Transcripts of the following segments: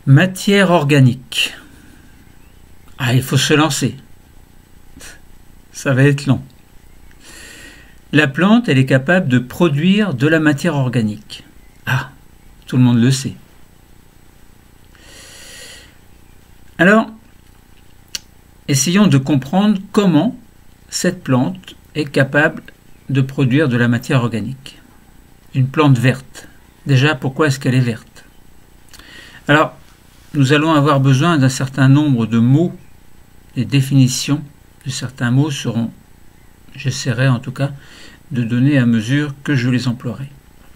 Matière organique. Ah, il faut se lancer. Ça va être long. La plante, elle est capable de produire de la matière organique. Ah, tout le monde le sait. Alors, essayons de comprendre comment cette plante est capable de produire de la matière organique. Une plante verte. Déjà, pourquoi est-ce qu'elle est verte? Alors, nous allons avoir besoin d'un certain nombre de mots. Les définitions de certains mots seront, j'essaierai en tout cas, de donner à mesure que je les emploierai.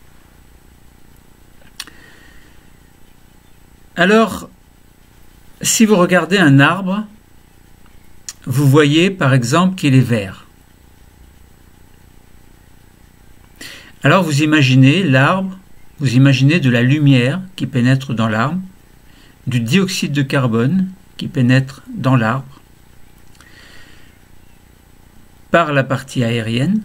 Alors, si vous regardez un arbre, vous voyez par exemple qu'il est vert. Alors vous imaginez l'arbre, vous imaginez de la lumière qui pénètre dans l'arbre, du dioxyde de carbone qui pénètre dans l'arbre, par la partie aérienne.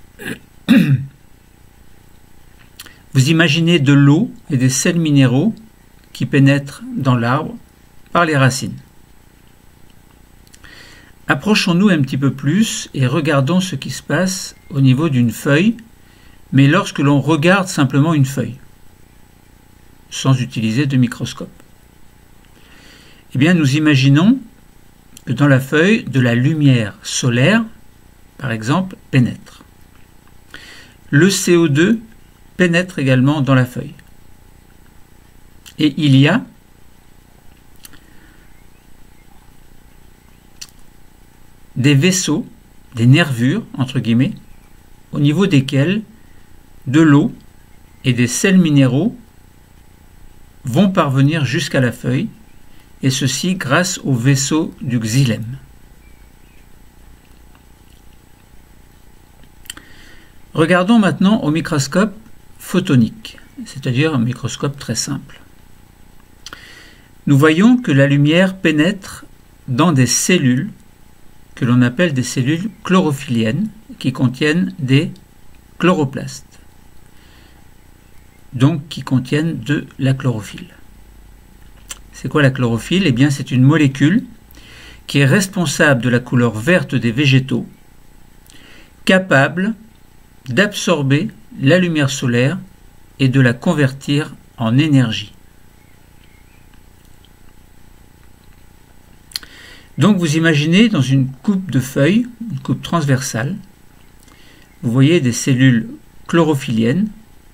Vous imaginez de l'eau et des sels minéraux qui pénètrent dans l'arbre par les racines. Approchons-nous un petit peu plus et regardons ce qui se passe au niveau d'une feuille, mais lorsque l'on regarde simplement une feuille, sans utiliser de microscope. Eh bien, nous imaginons que dans la feuille, de la lumière solaire, par exemple, pénètre. Le CO2 pénètre également dans la feuille. Et il y a des vaisseaux, des nervures, entre guillemets, au niveau desquels de l'eau et des sels minéraux vont parvenir jusqu'à la feuille, et ceci grâce aux vaisseaux du xylème. Regardons maintenant au microscope photonique, c'est-à-dire un microscope très simple. Nous voyons que la lumière pénètre dans des cellules que l'on appelle des cellules chlorophylliennes qui contiennent des chloroplastes, donc qui contiennent de la chlorophylle. C'est quoi la chlorophylle? Eh bien, c'est une molécule qui est responsable de la couleur verte des végétaux, capable d'absorber la lumière solaire et de la convertir en énergie. Donc vous imaginez dans une coupe de feuilles, une coupe transversale, vous voyez des cellules chlorophylliennes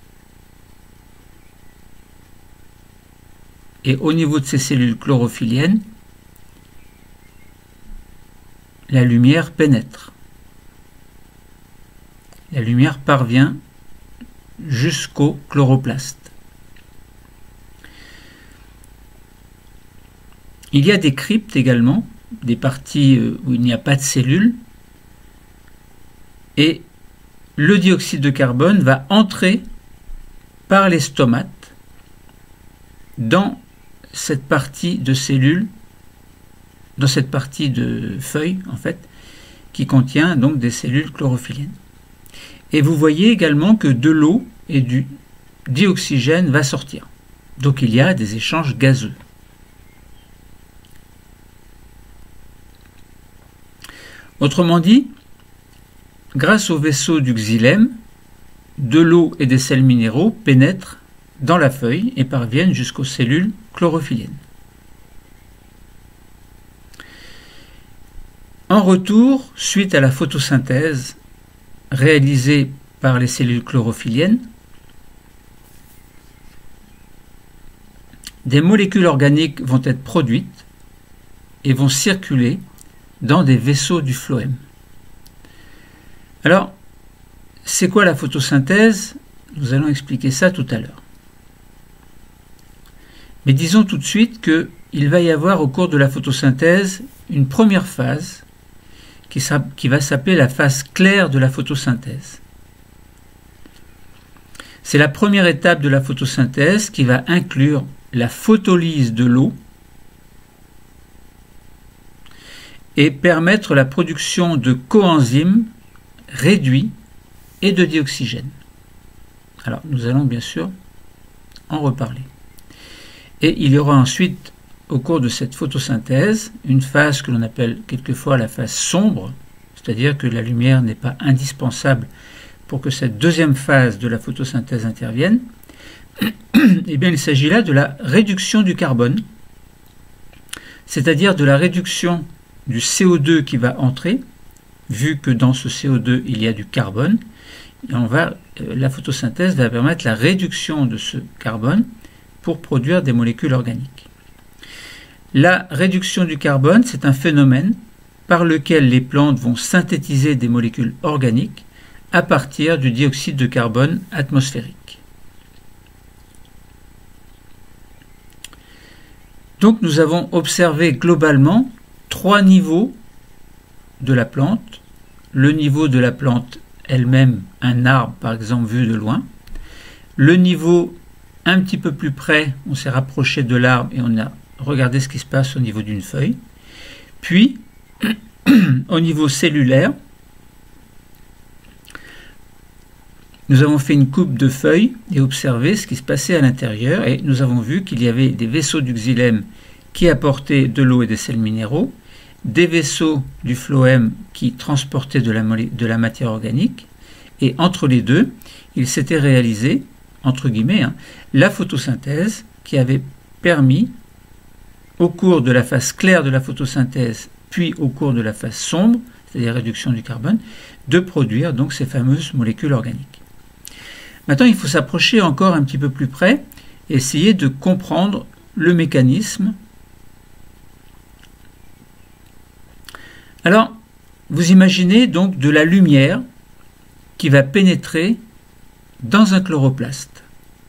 et au niveau de ces cellules chlorophylliennes, la lumière pénètre. La lumière parvient jusqu'au chloroplaste. Il y a des cryptes également, des parties où il n'y a pas de cellules, et le dioxyde de carbone va entrer par les stomates dans cette partie de cellules, dans cette partie de feuille en fait, qui contient donc des cellules chlorophylliennes. Et vous voyez également que de l'eau et du dioxygène va sortir. Donc il y a des échanges gazeux. Autrement dit, grâce au vaisseau du xylème, de l'eau et des sels minéraux pénètrent dans la feuille et parviennent jusqu'aux cellules chlorophylliennes. En retour, suite à la photosynthèse réalisée par les cellules chlorophylliennes, des molécules organiques vont être produites et vont circuler dans des vaisseaux du phloème. Alors, c'est quoi la photosynthèse? Nous allons expliquer ça tout à l'heure. Mais disons tout de suite qu'il va y avoir au cours de la photosynthèse une première phase qui va s'appeler la phase claire de la photosynthèse. C'est la première étape de la photosynthèse qui va inclure la photolyse de l'eau et permettre la production de coenzymes réduits et de dioxygène. Alors, nous allons bien sûr en reparler. Et il y aura ensuite, au cours de cette photosynthèse, une phase que l'on appelle quelquefois la phase sombre, c'est-à-dire que la lumière n'est pas indispensable pour que cette deuxième phase de la photosynthèse intervienne. Eh bien, il s'agit là de la réduction du carbone, c'est-à-dire de la réduction du CO2 qui va entrer, vu que dans ce CO2 il y a du carbone. Et la photosynthèse va permettre la réduction de ce carbone pour produire des molécules organiques. La réduction du carbone, c'est un phénomène par lequel les plantes vont synthétiser des molécules organiques à partir du dioxyde de carbone atmosphérique. Donc nous avons observé globalement 3 niveaux de la plante. Le niveau de la plante elle-même, un arbre par exemple vu de loin. Le niveau un petit peu plus près, on s'est rapproché de l'arbre et on a regardé ce qui se passe au niveau d'une feuille. Puis, au niveau cellulaire, nous avons fait une coupe de feuilles et observé ce qui se passait à l'intérieur, et nous avons vu qu'il y avait des vaisseaux du xylème qui apportaient de l'eau et des sels minéraux, des vaisseaux du phloème qui transportaient de la matière organique, et entre les deux, il s'était réalisé, entre guillemets, la photosynthèse qui avait permis, au cours de la phase claire de la photosynthèse, puis au cours de la phase sombre, c'est-à-dire réduction du carbone, de produire donc ces fameuses molécules organiques. Maintenant, il faut s'approcher encore un petit peu plus près et essayer de comprendre le mécanisme. Alors, vous imaginez donc de la lumière qui va pénétrer dans un chloroplaste.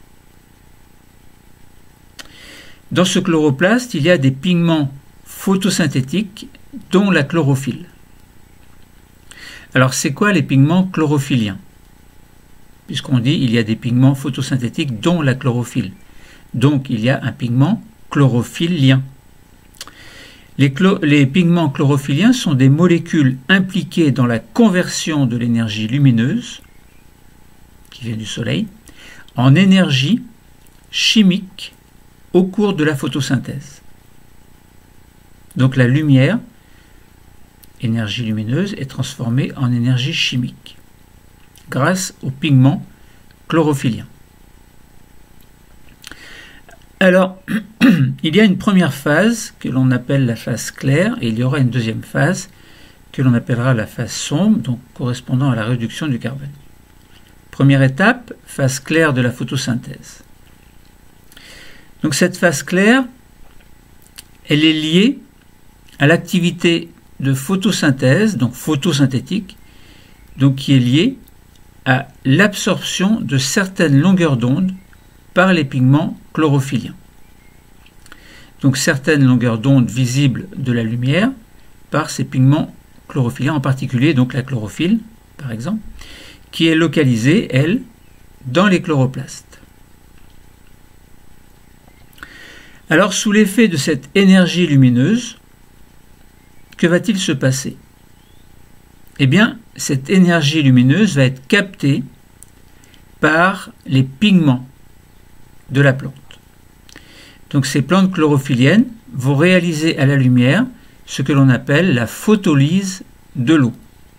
Dans ce chloroplaste, il y a des pigments photosynthétiques, dont la chlorophylle. Alors, c'est quoi les pigments chlorophylliens? Puisqu'on dit il y a des pigments photosynthétiques, dont la chlorophylle. Donc, il y a un pigment chlorophylien. Les pigments chlorophylliens sont des molécules impliquées dans la conversion de l'énergie lumineuse, qui vient du soleil, en énergie chimique au cours de la photosynthèse. Donc la lumière, énergie lumineuse, est transformée en énergie chimique grâce aux pigments chlorophylliens. Alors, il y a une première phase que l'on appelle la phase claire, et il y aura une deuxième phase que l'on appellera la phase sombre, donc correspondant à la réduction du carbone. Première étape, phase claire de la photosynthèse. Donc cette phase claire, elle est liée à l'activité de photosynthèse, donc photosynthétique, donc qui est liée à l'absorption de certaines longueurs d'onde par les pigments chlorophylliens. Donc certaines longueurs d'onde visibles de la lumière par ces pigments chlorophylliens, en particulier donc la chlorophylle, par exemple, qui est localisée, elle, dans les chloroplastes. Alors, sous l'effet de cette énergie lumineuse, que va-t-il se passer? Eh bien, cette énergie lumineuse va être captée par les pigments de la plante. Donc ces plantes chlorophylliennes vont réaliser à la lumière ce que l'on appelle la photolyse de l'eau.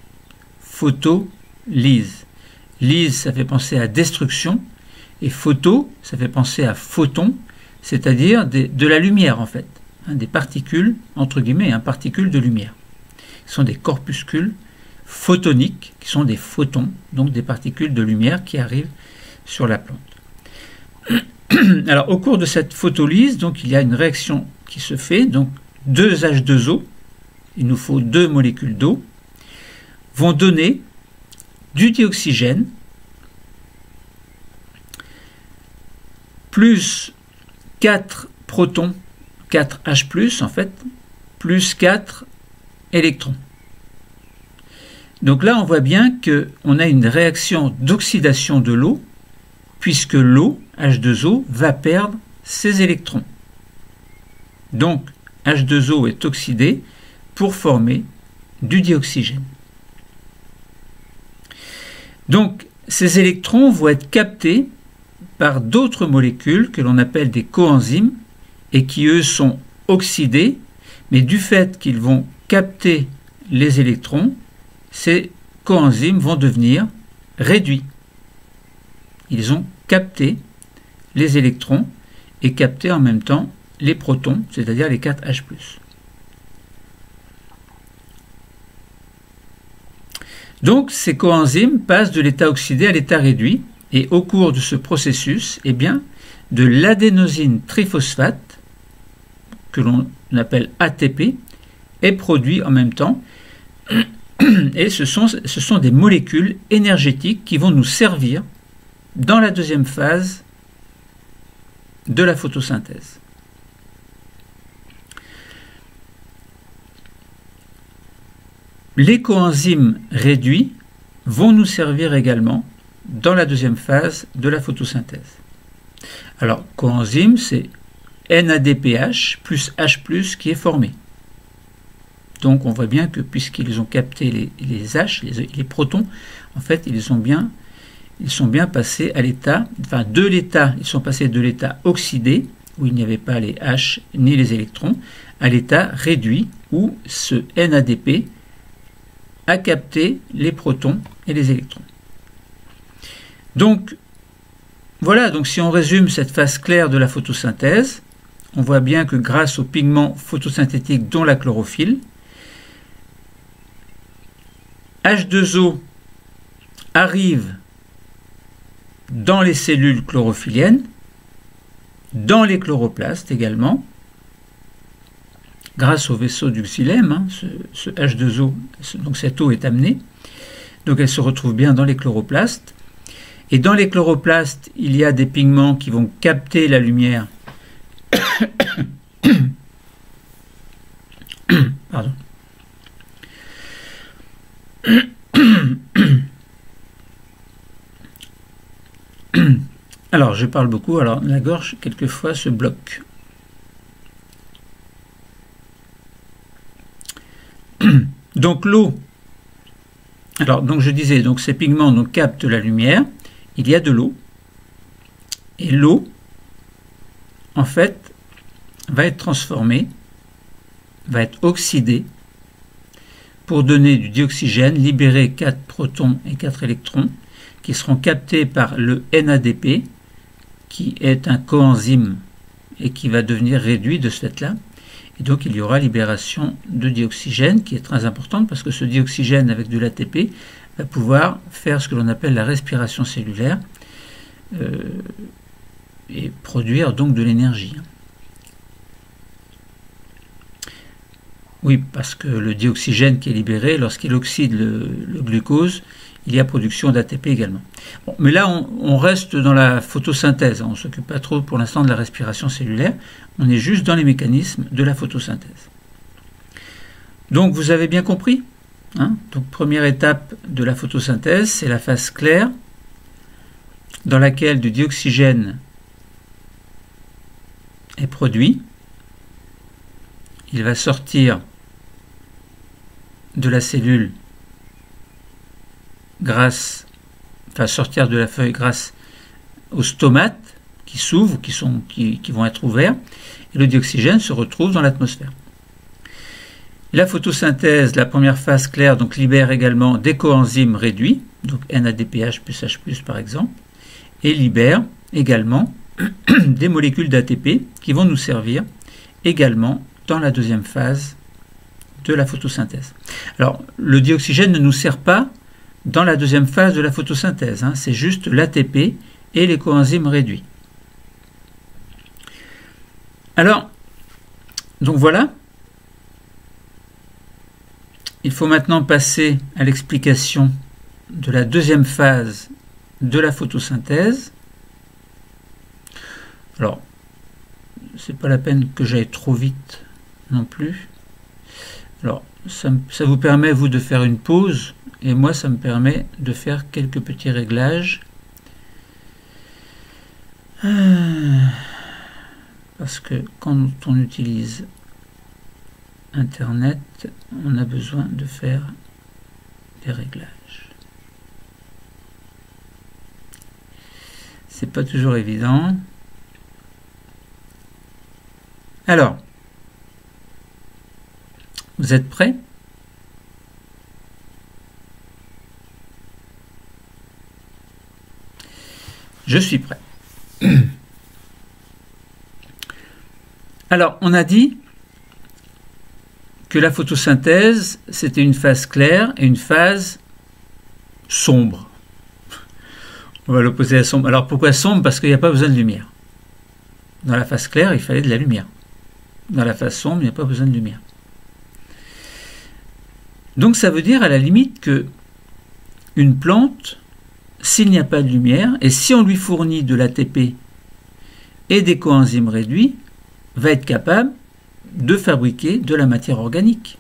Photolyse. Lyse, ça fait penser à destruction, et photo, ça fait penser à photon, c'est-à-dire de la lumière en fait, des particules, entre guillemets, particules de lumière. Ce sont des corpuscules photoniques, qui sont des photons, donc des particules de lumière qui arrivent sur la plante. Alors, au cours de cette photolyse, donc, il y a une réaction qui se fait, donc 2 H2O, il nous faut 2 molécules d'eau, vont donner du dioxygène plus 4 protons, 4 H+, en fait, plus 4 électrons. Donc là, on voit bien qu'on a une réaction d'oxydation de l'eau, puisque l'eau, H2O, va perdre ses électrons. Donc, H2O est oxydé pour former du dioxygène. Donc, ces électrons vont être captés par d'autres molécules que l'on appelle des coenzymes et qui eux sont oxydés, mais du fait qu'ils vont capter les électrons, ces coenzymes vont devenir réduits. Ils ont capté les électrons et capté en même temps les protons, c'est-à-dire les 4H+. Donc ces coenzymes passent de l'état oxydé à l'état réduit, et au cours de ce processus, eh bien, de l'adénosine triphosphate, que l'on appelle ATP, est produit en même temps, et ce sont des molécules énergétiques qui vont nous servir dans la deuxième phase de la photosynthèse. Les coenzymes réduits vont nous servir également dans la deuxième phase de la photosynthèse. Alors, coenzyme, c'est NADPH plus H+, qui est formé. Donc, on voit bien que puisqu'ils ont capté les H, les protons, en fait, ils sont bien passés à l'état, enfin, ils sont passés de l'état oxydé, où il n'y avait pas les H ni les électrons, à l'état réduit, où ce NADP a capté les protons et les électrons. Donc, voilà, donc si on résume cette phase claire de la photosynthèse, on voit bien que grâce aux pigments photosynthétiques dont la chlorophylle, H2O arrive dans les cellules chlorophylliennes, dans les chloroplastes également, grâce au vaisseau du xylème, ce H2O, donc cette eau est amenée, donc elle se retrouve bien dans les chloroplastes. Et dans les chloroplastes, il y a des pigments qui vont capter la lumière. Pardon. Alors, je parle beaucoup, alors la gorge, quelquefois, se bloque. Donc l'eau, alors donc je disais, donc ces pigments donc, captent la lumière, il y a de l'eau, et l'eau, en fait, va être transformée, va être oxydée, pour donner du dioxygène, libérer 4 protons et 4 électrons, qui seront captés par le NADP, qui est un coenzyme, et qui va devenir réduit de ce fait-là. Et donc il y aura libération de dioxygène qui est très importante parce que ce dioxygène avec de l'ATP va pouvoir faire ce que l'on appelle la respiration cellulaire et produire donc de l'énergie. Oui, parce que le dioxygène qui est libéré, lorsqu'il oxyde le glucose, il y a production d'ATP également. Bon, mais là, on reste dans la photosynthèse. On ne s'occupe pas trop pour l'instant de la respiration cellulaire. On est juste dans les mécanismes de la photosynthèse. Donc, vous avez bien compris, hein? Donc, première étape de la photosynthèse, c'est la phase claire, dans laquelle du dioxygène est produit. Il va sortir de la cellule sortir de la feuille grâce aux stomates qui s'ouvrent, qui vont être ouverts, et le dioxygène se retrouve dans l'atmosphère. La photosynthèse, la première phase claire, donc libère également des coenzymes réduits, donc NADPH plus H+, par exemple, et libère également des molécules d'ATP qui vont nous servir également dans la deuxième phase de la photosynthèse. Alors, le dioxygène ne nous sert pas dans la deuxième phase de la photosynthèse, hein, c'est juste l'ATP et les coenzymes réduits. Alors, donc voilà. Il faut maintenant passer à l'explication de la deuxième phase de la photosynthèse. Alors, c'est pas la peine que j'aille trop vite non plus. Alors, ça vous permet, vous, de faire une pause, et moi, ça me permet de faire quelques petits réglages. Parce que quand on utilise Internet, on a besoin de faire des réglages. C'est pas toujours évident. Alors, vous êtes prêts? Je suis prêt. Alors, on a dit que la photosynthèse, c'était une phase claire et une phase sombre. On va l'opposer à sombre. Alors, pourquoi sombre? Parce qu'il n'y a pas besoin de lumière. Dans la phase claire, il fallait de la lumière. Dans la phase sombre, il n'y a pas besoin de lumière. Donc, ça veut dire à la limite que une plante, s'il n'y a pas de lumière, et si on lui fournit de l'ATP et des coenzymes réduits, va être capable de fabriquer de la matière organique.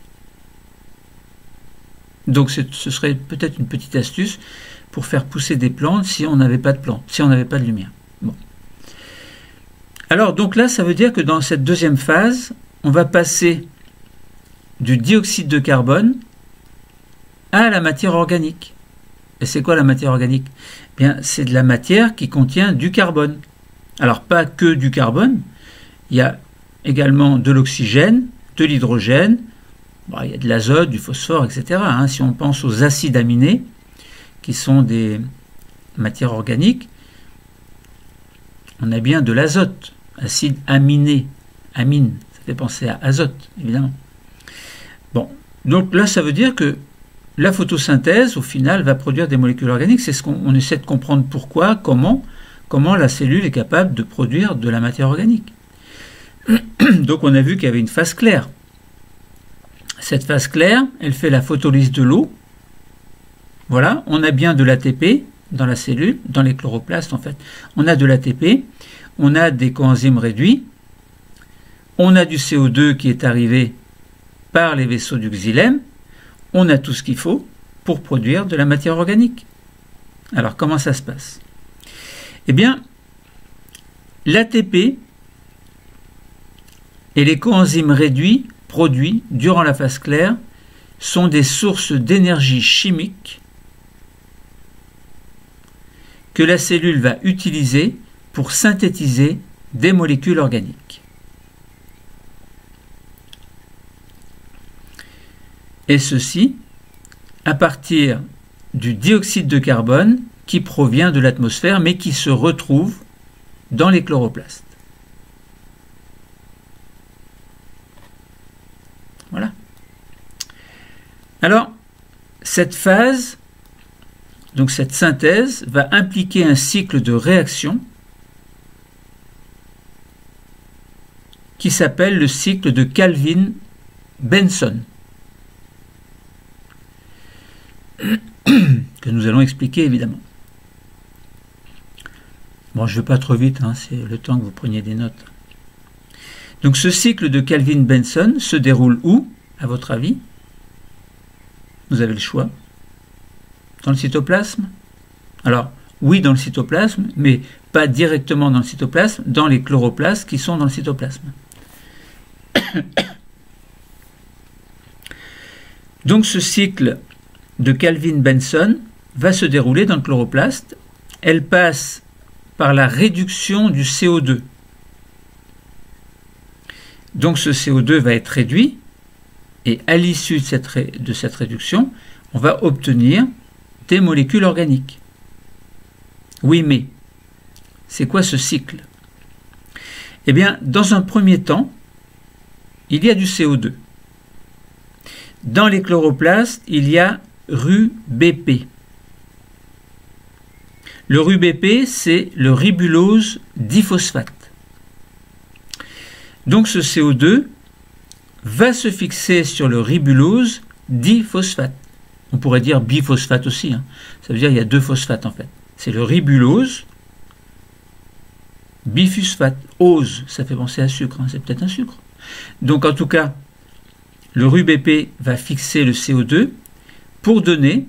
Donc ce serait peut-être une petite astuce pour faire pousser des plantes si on n'avait pas de plantes, si on n'avait pas de lumière. Bon. Alors donc là, ça veut dire que dans cette deuxième phase, on va passer du dioxyde de carbone à la matière organique. Et c'est quoi la matière organique? Bien, c'est de la matière qui contient du carbone. Alors pas que du carbone, il y a également de l'oxygène, de l'hydrogène, bon, il y a de l'azote, du phosphore, etc. Si on pense aux acides aminés, qui sont des matières organiques, on a bien de l'azote, acide aminé, amine, ça fait penser à azote, évidemment. Bon, donc là, ça veut dire que la photosynthèse, au final, va produire des molécules organiques. C'est ce qu'on essaie de comprendre pourquoi, comment la cellule est capable de produire de la matière organique. Donc on a vu qu'il y avait une phase claire. Cette phase claire, elle fait la photolyse de l'eau. Voilà, on a bien de l'ATP dans la cellule, dans les chloroplastes en fait. On a de l'ATP, on a des coenzymes réduits, on a du CO2 qui est arrivé par les vaisseaux du xylème, on a tout ce qu'il faut pour produire de la matière organique. Alors comment ça se passe? Eh bien, l'ATP et les coenzymes réduits produits durant la phase claire sont des sources d'énergie chimique que la cellule va utiliser pour synthétiser des molécules organiques. Et ceci à partir du dioxyde de carbone qui provient de l'atmosphère mais qui se retrouve dans les chloroplastes. Voilà. Alors, cette phase, donc cette synthèse, va impliquer un cycle de réaction qui s'appelle le cycle de Calvin-Benson, que nous allons expliquer évidemment. Bon, je ne vais pas trop vite, c'est le temps que vous preniez des notes. Donc ce cycle de Calvin-Benson se déroule où, à votre avis? Vous avez le choix. Dans le cytoplasme? Alors, oui, dans le cytoplasme, mais pas directement dans le cytoplasme, dans les chloroplastes qui sont dans le cytoplasme. Donc ce cycle de Calvin-Benson va se dérouler dans le chloroplaste. Elle passe par la réduction du CO2. Donc ce CO2 va être réduit et à l'issue de cette réduction, on va obtenir des molécules organiques. Oui, mais c'est quoi ce cycle? Eh bien, dans un premier temps, il y a du CO2. Dans les chloroplastes, il y a RuBP. Le RuBP, c'est le ribulose diphosphate. Donc ce CO2 va se fixer sur le ribulose diphosphate. On pourrait dire biphosphate aussi. Ça veut dire qu'il y a deux phosphates en fait. C'est le ribulose biphosphate. Ose, ça fait penser à sucre. C'est peut-être un sucre. Donc en tout cas, le RuBP va fixer le CO2 pour donner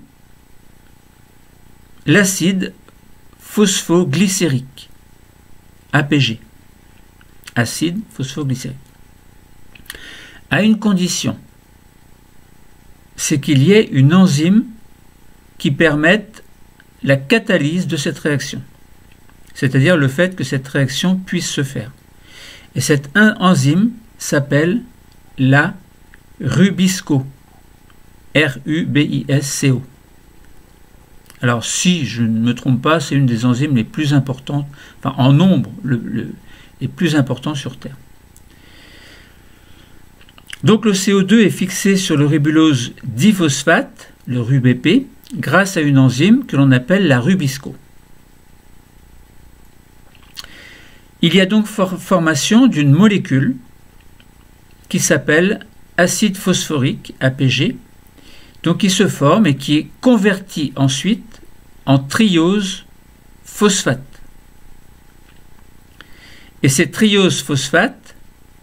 l'acide phosphoglycérique, APG. Acide phosphoglycérique. À une condition, c'est qu'il y ait une enzyme qui permette la catalyse de cette réaction. C'est-à-dire le fait que cette réaction puisse se faire. Et cette enzyme, s'appelle la Rubisco. R-U-B-I-S-C-O. Alors, si je ne me trompe pas, c'est une des enzymes les plus importantes, enfin en nombre, les plus importants sur Terre. Donc, le CO2 est fixé sur le ribulose diphosphate, le RuBP, grâce à une enzyme que l'on appelle la Rubisco. Il y a donc formation d'une molécule qui s'appelle acide phosphorique, APG, donc qui se forme et qui est converti ensuite en triose phosphate. Et ces trioses phosphates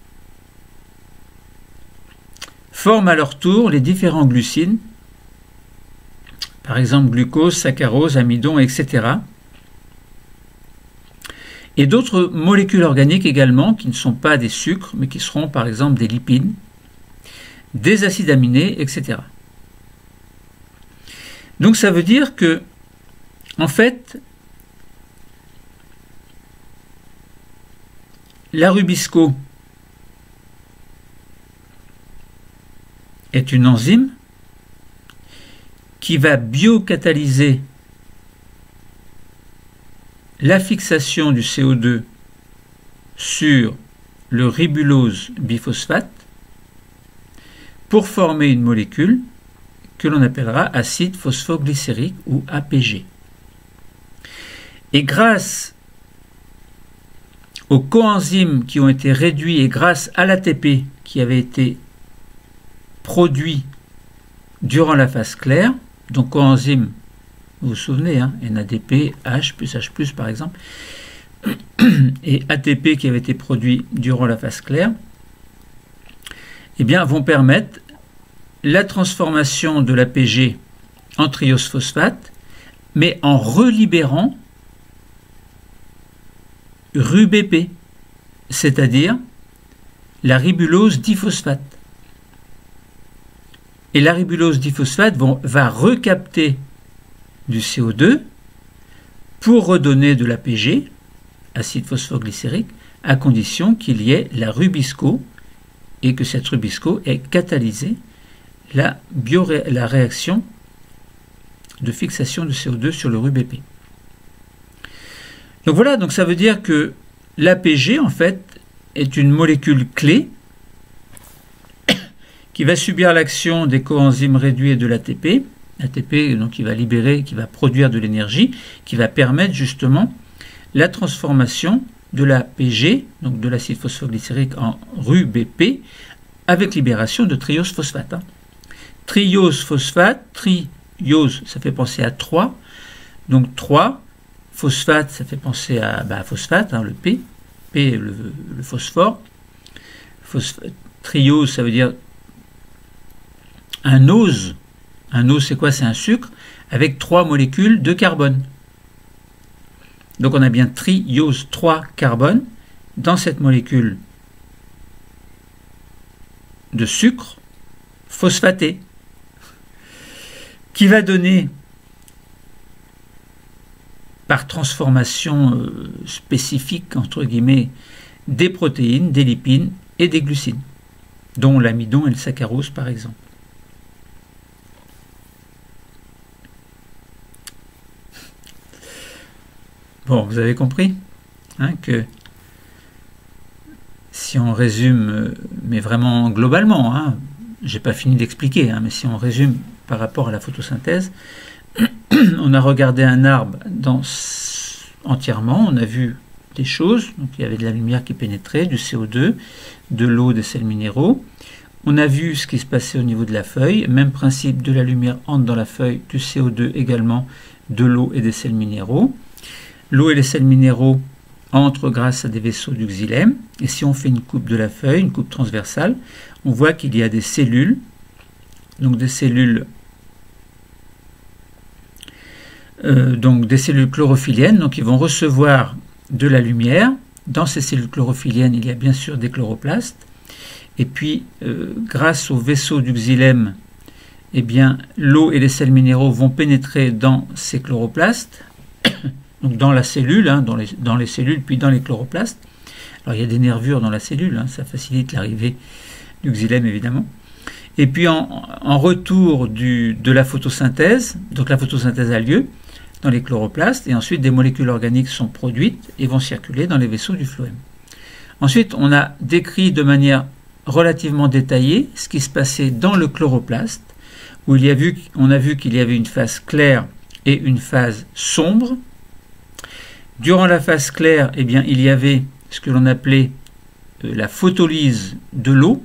forment à leur tour les différents glucides, par exemple glucose, saccharose, amidon, etc. Et d'autres molécules organiques également qui ne sont pas des sucres, mais qui seront par exemple des lipides, des acides aminés, etc. Donc ça veut dire que, en fait, la Rubisco est une enzyme qui va biocatalyser la fixation du CO2 sur le ribulose biphosphate pour former une molécule que l'on appellera acide phosphoglycérique ou APG. Et grâce aux coenzymes qui ont été réduits et grâce à l'ATP qui avait été produit durant la phase claire, donc coenzymes, vous vous souvenez, hein, NADP, H plus H+, par exemple, et ATP qui avait été produit durant la phase claire, eh bien, vont permettre la transformation de l'APG en triose phosphate, mais en relibérant RuBP, c'est-à-dire la ribulose diphosphate. Et la ribulose diphosphate va recapter du CO2 pour redonner de l'APG, acide phosphoglycérique, à condition qu'il y ait la Rubisco et que cette Rubisco ait catalysé la réaction de fixation de CO2 sur le RuBP. Donc voilà, donc ça veut dire que l'APG en fait est une molécule clé qui va subir l'action des coenzymes réduits et de l'ATP. L'ATP donc qui va libérer, qui va produire de l'énergie, qui va permettre justement la transformation de l'APG, donc de l'acide phosphoglycérique en RuBP, avec libération de triose phosphate. Triose phosphate, triose, ça fait penser à 3, donc 3, phosphate, ça fait penser à phosphate, le P, le phosphore. Triose, ça veut dire un ose. Un ose, c'est quoi? C'est un sucre avec 3 molécules de carbone. Donc on a bien triose 3 carbone dans cette molécule de sucre phosphaté qui va donner par transformation spécifique entre guillemets des protéines, des lipides et des glucides, dont l'amidon et le saccharose par exemple. Bon, vous avez compris que si on résume, mais vraiment globalement, j'ai pas fini d'expliquer, mais si on résume par rapport à la photosynthèse, on a regardé un arbre entièrement, on a vu des choses, donc il y avait de la lumière qui pénétrait, du CO2, de l'eau, des sels minéraux. On a vu ce qui se passait au niveau de la feuille, même principe, de la lumière entre dans la feuille, du CO2 également, de l'eau et des sels minéraux. L'eau et les sels minéraux entrent grâce à des vaisseaux du xylème. Et si on fait une coupe de la feuille, une coupe transversale, on voit qu'il y a des cellules, donc des cellules chlorophylliennes, donc ils vont recevoir de la lumière. Dans ces cellules chlorophylliennes, il y a bien sûr des chloroplastes. Et puis, grâce aux vaisseaux du xylème, eh bien, l'eau et les sels minéraux vont pénétrer dans ces chloroplastes, donc dans la cellule, dans les cellules, puis dans les chloroplastes. Alors il y a des nervures dans la cellule, hein, ça facilite l'arrivée du xylème évidemment. Et puis en retour de la photosynthèse, donc la photosynthèse a lieu dans les chloroplastes, et ensuite des molécules organiques sont produites et vont circuler dans les vaisseaux du phloème. Ensuite, on a décrit de manière relativement détaillée ce qui se passait dans le chloroplaste, où on a vu qu'il y avait une phase claire et une phase sombre. Durant la phase claire, eh bien, il y avait ce que l'on appelait la photolyse de l'eau.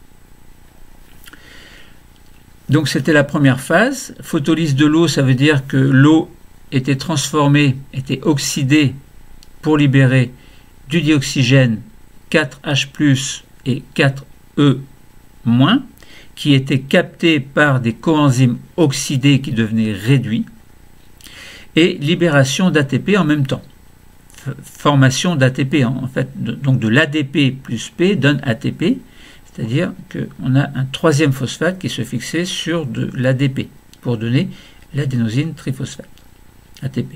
Donc c'était la première phase. Photolyse de l'eau, ça veut dire que l'eau était transformée, était oxydée pour libérer du dioxygène 4H+, et 4E-, qui étaient captés par des coenzymes oxydés qui devenaient réduits, et libération d'ATP en même temps. Formation d'ATP, en fait, donc de l'ADP plus P donne ATP, c'est-à-dire qu'on a un troisième phosphate qui se fixait sur de l'ADP pour donner l'adénosine triphosphate, ATP.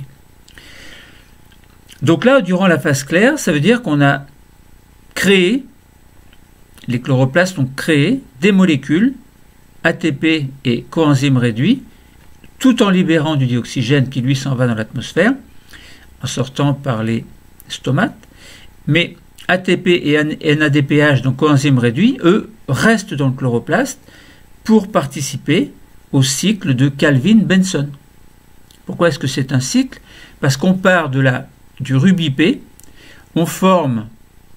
Donc là, durant la phase claire, ça veut dire qu'on a créé, les chloroplastes ont créé des molécules ATP et coenzymes réduits, tout en libérant du dioxygène qui lui s'en va dans l'atmosphère, en sortant par les stomates, mais ATP et NADPH, donc coenzymes réduits, eux, restent dans le chloroplaste pour participer au cycle de Calvin-Benson. Pourquoi est-ce que c'est un cycle? Parce qu'on part du rubis-P, on forme,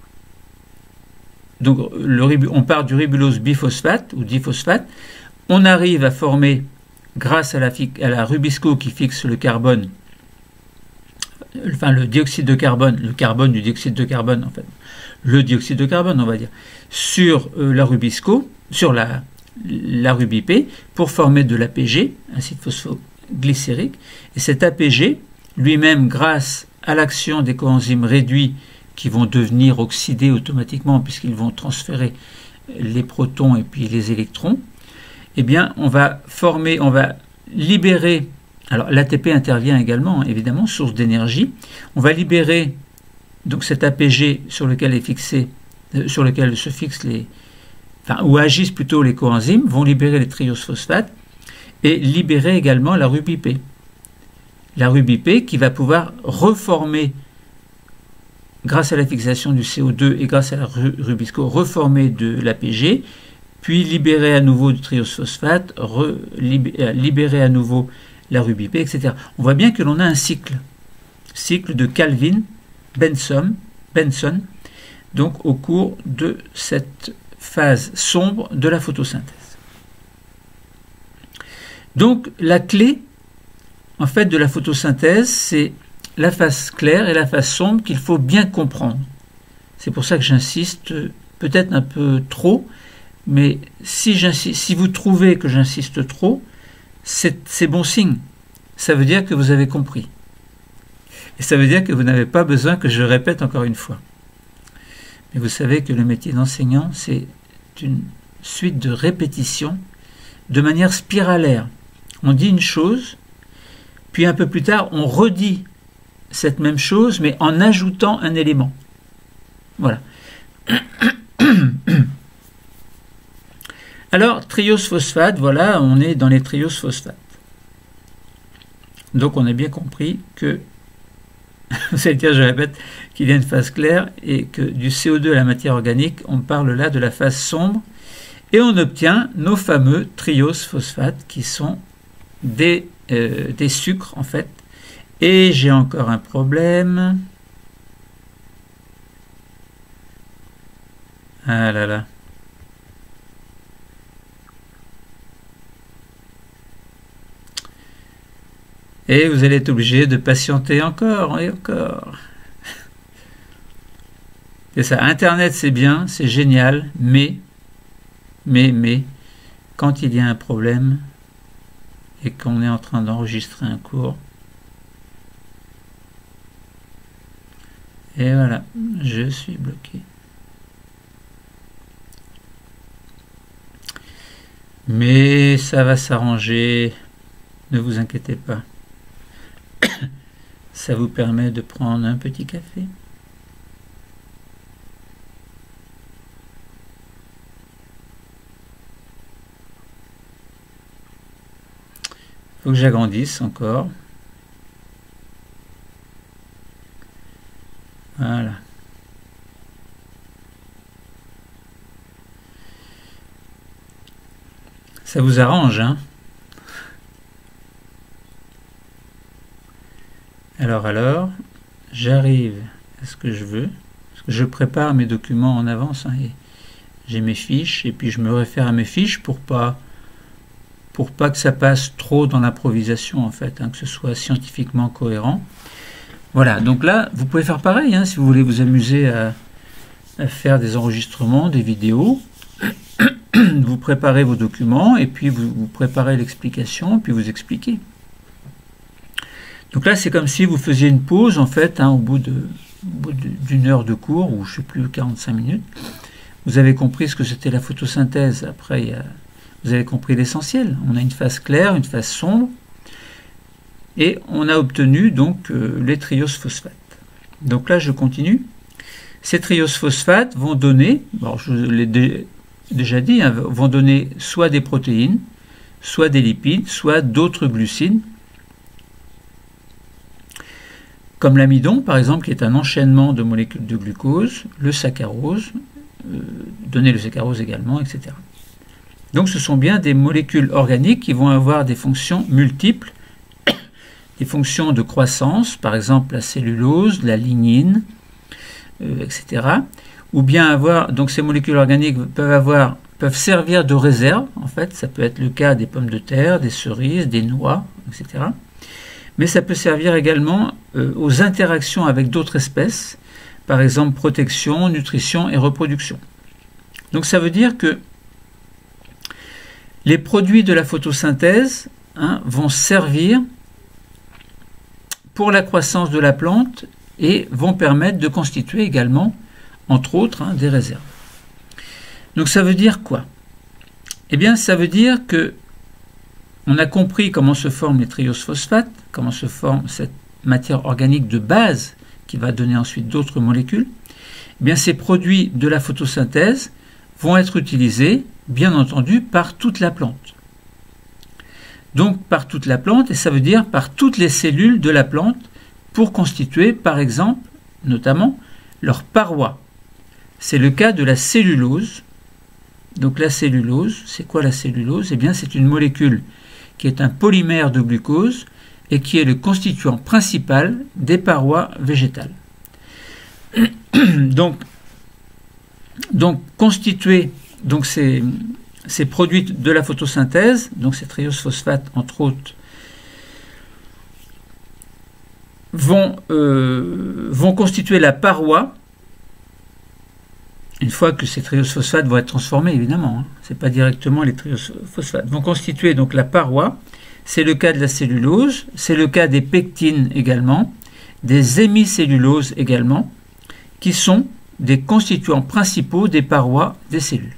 donc on part du ribulose biphosphate ou diphosphate, on arrive à former, grâce à la rubisco qui fixe le carbone, enfin le dioxyde de carbone, le carbone du dioxyde de carbone en fait, le dioxyde de carbone on va dire, sur la rubisco, sur la rubis-P, pour former de l'APG, acide phosphoglycérique, et cet APG, lui-même grâce à l'action des coenzymes réduits qui vont devenir oxydés automatiquement puisqu'ils vont transférer les protons et puis les électrons, eh bien on va libérer. Alors l'ATP intervient également, évidemment, source d'énergie. On va libérer donc cet APG sur lequel se fixent où agissent plutôt les coenzymes, vont libérer les triose-phosphates et libérer également la rubis-P. La rubis-P qui va pouvoir reformer, grâce à la fixation du CO2 et grâce à la rubisco, reformer de l'APG, puis libérer à nouveau du triose-phosphate, libérer à nouveau la rubis-P, etc. On voit bien que l'on a un cycle de Calvin-Benson, donc au cours de cette phase sombre de la photosynthèse. Donc la clé, en fait, de la photosynthèse, c'est la phase claire et la phase sombre qu'il faut bien comprendre. C'est pour ça que j'insiste peut-être un peu trop, mais si vous trouvez que j'insiste trop, c'est bon signe. Ça veut dire que vous avez compris. Et ça veut dire que vous n'avez pas besoin que je répète encore une fois. Mais vous savez que le métier d'enseignant, c'est une suite de répétitions de manière spiralaire. On dit une chose, puis un peu plus tard, on redit cette même chose, mais en ajoutant un élément. Voilà. Alors, triose-phosphate, voilà, on est dans les triose-phosphates. Donc, on a bien compris que, c'est-à-dire, je répète, qu'il y a une phase claire et que du CO2 à la matière organique, on parle là de la phase sombre, et on obtient nos fameux triose-phosphates qui sont des sucres, en fait. Et j'ai encore un problème. Ah là là. Et vous allez être obligé de patienter encore et encore. C'est ça, Internet c'est bien, c'est génial, mais, quand il y a un problème et qu'on est en train d'enregistrer un cours, et voilà, je suis bloqué. Mais ça va s'arranger, ne vous inquiétez pas. Ça vous permet de prendre un petit café. faut que j'agrandisse encore. Voilà. Ça vous arrange, hein? Alors, j'arrive à ce que je veux. Parce que je prépare mes documents en avance, hein, et j'ai mes fiches, et puis je me réfère à mes fiches pour pas que ça passe trop dans l'improvisation, en fait, hein, que ce soit scientifiquement cohérent. Voilà, donc là, vous pouvez faire pareil, hein, si vous voulez vous amuser à faire des enregistrements, des vidéos. Vous préparez vos documents, et puis vous préparez l'explication, puis vous expliquez. Donc là, c'est comme si vous faisiez une pause, en fait, hein, au bout d'une heure de cours, ou je ne sais plus, 45 minutes. Vous avez compris ce que c'était la photosynthèse. Après, vous avez compris l'essentiel. On a une phase claire, une phase sombre, et on a obtenu donc les trioses phosphates. Donc là, je continue. Ces trioses phosphates vont donner, bon, je l'ai déjà dit, hein, vont donner soit des protéines, soit des lipides, soit d'autres glucides, comme l'amidon, par exemple, qui est un enchaînement de molécules de glucose, le saccharose, donner le saccharose également, etc. Donc ce sont bien des molécules organiques qui vont avoir des fonctions multiples, des fonctions de croissance, par exemple la cellulose, la lignine, etc. Ou bien avoir, donc ces molécules organiques peuvent servir de réserve, en fait, ça peut être le cas des pommes de terre, des cerises, des noix, etc. Mais ça peut servir également aux interactions avec d'autres espèces, par exemple protection, nutrition et reproduction. Donc ça veut dire que les produits de la photosynthèse, hein, vont servir pour la croissance de la plante et vont permettre de constituer également, entre autres, hein, des réserves. Donc ça veut dire quoi? Eh bien ça veut dire que on a compris comment se forment les trioses phosphates, comment se forme cette matière organique de base qui va donner ensuite d'autres molécules. Eh bien, ces produits de la photosynthèse vont être utilisés, bien entendu, par toute la plante. Donc, par toute la plante, et ça veut dire par toutes les cellules de la plante pour constituer, par exemple, notamment, leurs parois. C'est le cas de la cellulose. Donc, la cellulose, c'est quoi la cellulose? Eh bien, c'est une molécule qui est un polymère de glucose et qui est le constituant principal des parois végétales. donc constituer donc ces produits de la photosynthèse, donc ces trioses phosphates entre autres, vont constituer la paroi. Une fois que ces trioses phosphates vont être transformés, évidemment, hein, ce n'est pas directement les trioses phosphates, vont constituer donc la paroi. C'est le cas de la cellulose, c'est le cas des pectines également, des hémicelluloses également, qui sont des constituants principaux des parois des cellules.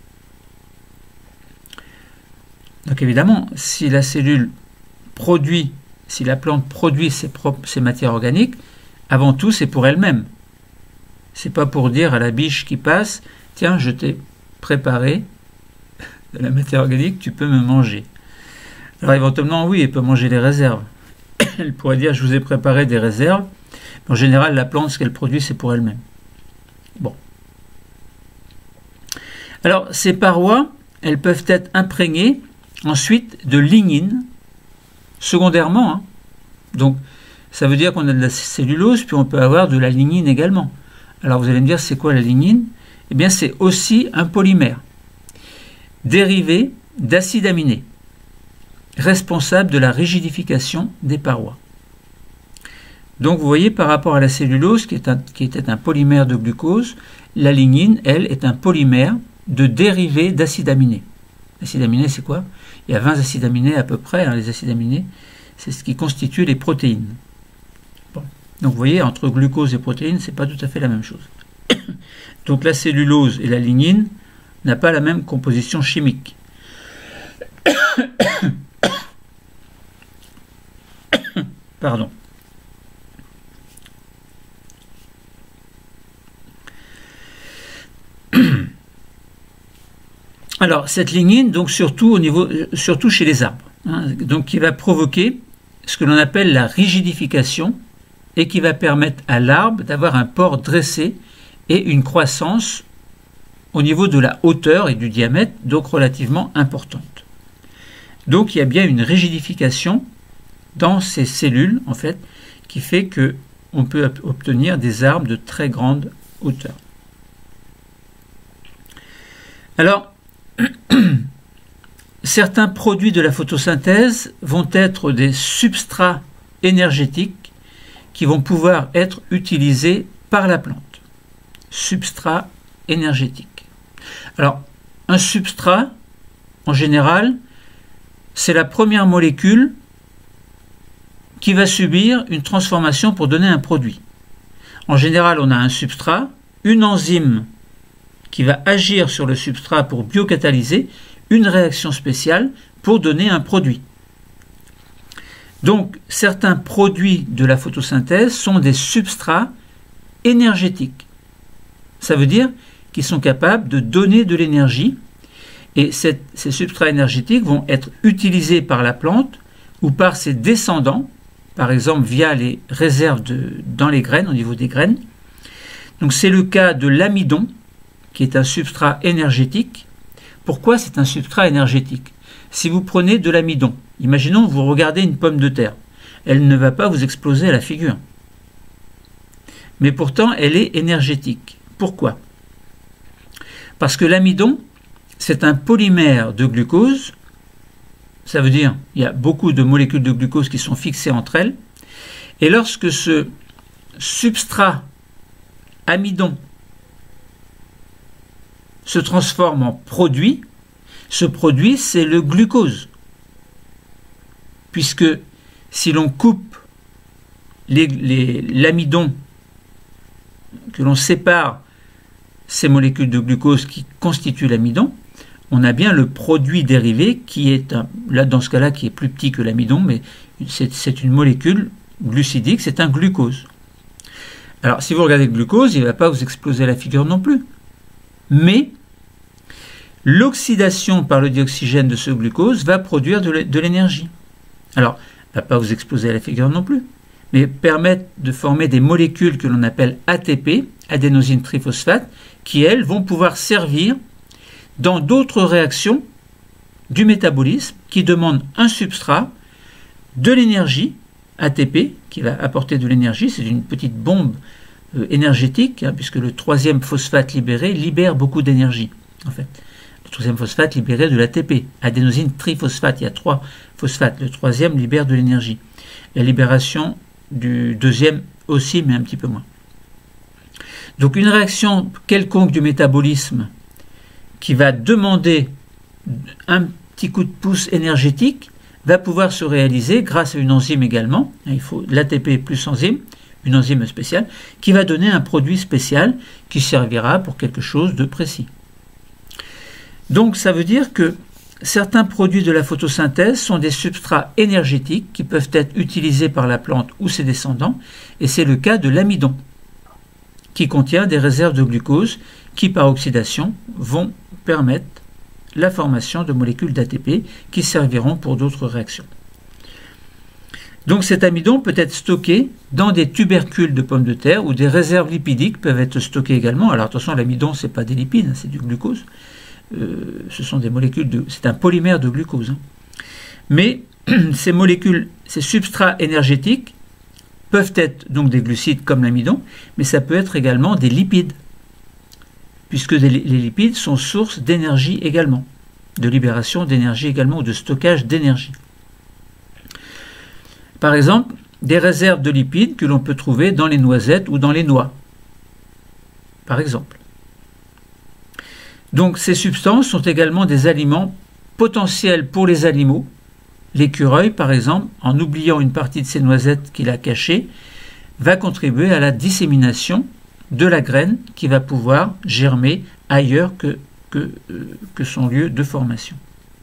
Donc évidemment, si la cellule produit, si la plante produit ses matières organiques, avant tout c'est pour elle-même. C'est pas pour dire à la biche qui passe, tiens, je t'ai préparé de la matière organique, tu peux me manger. Alors éventuellement, oui, elle peut manger les réserves. Elle pourrait dire, je vous ai préparé des réserves. En général, la plante, ce qu'elle produit, c'est pour elle-même. Bon. Alors, ces parois, elles peuvent être imprégnées ensuite de lignine, secondairement. Hein. Donc, ça veut dire qu'on a de la cellulose, puis on peut avoir de la lignine également. Alors, vous allez me dire, c'est quoi la lignine? Eh bien, c'est aussi un polymère, dérivé d'acide aminé, responsable de la rigidification des parois. Donc vous voyez, par rapport à la cellulose, qui était un polymère de glucose, la lignine, elle, est un polymère de dérivé d'acide aminé. L'acide aminé, c'est quoi? Il y a 20 acides aminés à peu près, hein, les acides aminés, c'est ce qui constitue les protéines. Bon. Donc vous voyez, entre glucose et protéines, ce n'est pas tout à fait la même chose. Donc la cellulose et la lignine n'ont pas la même composition chimique. Pardon. Alors, cette lignine, donc surtout chez les arbres. donc qui va provoquer ce que l'on appelle la rigidification et qui va permettre à l'arbre d'avoir un port dressé et une croissance au niveau de la hauteur et du diamètre, donc relativement importante. Donc il y a bien une rigidification dans ces cellules, en fait, qui fait qu'on peut obtenir des arbres de très grande hauteur. Alors, certains produits de la photosynthèse vont être des substrats énergétiques qui vont pouvoir être utilisés par la plante. Substrat énergétique. Alors, un substrat, en général, c'est la première molécule qui va subir une transformation pour donner un produit. En général, on a un substrat, une enzyme qui va agir sur le substrat pour biocatalyser, une réaction spéciale pour donner un produit. Donc, certains produits de la photosynthèse sont des substrats énergétiques. Ça veut dire qu'ils sont capables de donner de l'énergie et ces substrats énergétiques vont être utilisés par la plante ou par ses descendants, par exemple via les réserves dans les graines, au niveau des graines. Donc c'est le cas de l'amidon, qui est un substrat énergétique. Pourquoi c'est un substrat énergétique? Si vous prenez de l'amidon, imaginons que vous regardez une pomme de terre, elle ne va pas vous exploser à la figure. Mais pourtant, elle est énergétique. Pourquoi? Parce que l'amidon, c'est un polymère de glucose. Ça veut dire qu'il y a beaucoup de molécules de glucose qui sont fixées entre elles. Et lorsque ce substrat amidon se transforme en produit, ce produit, c'est le glucose. Puisque si l'on coupe l'amidon, que l'on sépare ces molécules de glucose qui constituent l'amidon, on a bien le produit dérivé qui est, là dans ce cas-là, qui est plus petit que l'amidon, mais c'est une molécule glucidique, c'est un glucose. Alors si vous regardez le glucose, il ne va pas vous exploser la figure non plus. Mais l'oxydation par le dioxygène de ce glucose va produire de l'énergie. Alors, il ne va pas vous exploser la figure non plus, mais permettre de former des molécules que l'on appelle ATP, adénosine triphosphate, qui elles vont pouvoir servir dans d'autres réactions du métabolisme qui demandent un substrat, de l'énergie, ATP, qui va apporter de l'énergie, c'est une petite bombe énergétique, puisque le troisième phosphate libéré libère beaucoup d'énergie, en fait. Le troisième phosphate libéré de l'ATP, adénosine triphosphate, il y a 3 phosphates, le troisième libère de l'énergie. La libération du deuxième aussi, mais un petit peu moins. Donc une réaction quelconque du métabolisme qui va demander un petit coup de pouce énergétique va pouvoir se réaliser grâce à une enzyme également. Il faut l'ATP plus enzyme, une enzyme spéciale, qui va donner un produit spécial qui servira pour quelque chose de précis. Donc ça veut dire que certains produits de la photosynthèse sont des substrats énergétiques qui peuvent être utilisés par la plante ou ses descendants, et c'est le cas de l'amidon, qui contient des réserves de glucose qui, par oxydation, vont permettre la formation de molécules d'ATP qui serviront pour d'autres réactions. Donc cet amidon peut être stocké dans des tubercules de pommes de terre ou des réserves lipidiques peuvent être stockées également. Alors attention, l'amidon, ce n'est pas des lipides, c'est du glucose. Ce sont des molécules c'est un polymère de glucose. Mais ces molécules, ces substrats énergétiques peuvent être donc des glucides comme l'amidon, mais ça peut être également des lipides, puisque les lipides sont source d'énergie également, de libération d'énergie également, ou de stockage d'énergie. Par exemple, des réserves de lipides que l'on peut trouver dans les noisettes ou dans les noix, par exemple. Donc ces substances sont également des aliments potentiels pour les animaux. L'écureuil, par exemple, en oubliant une partie de ses noisettes qu'il a cachées, va contribuer à la dissémination de la graine qui va pouvoir germer ailleurs que son lieu de formation.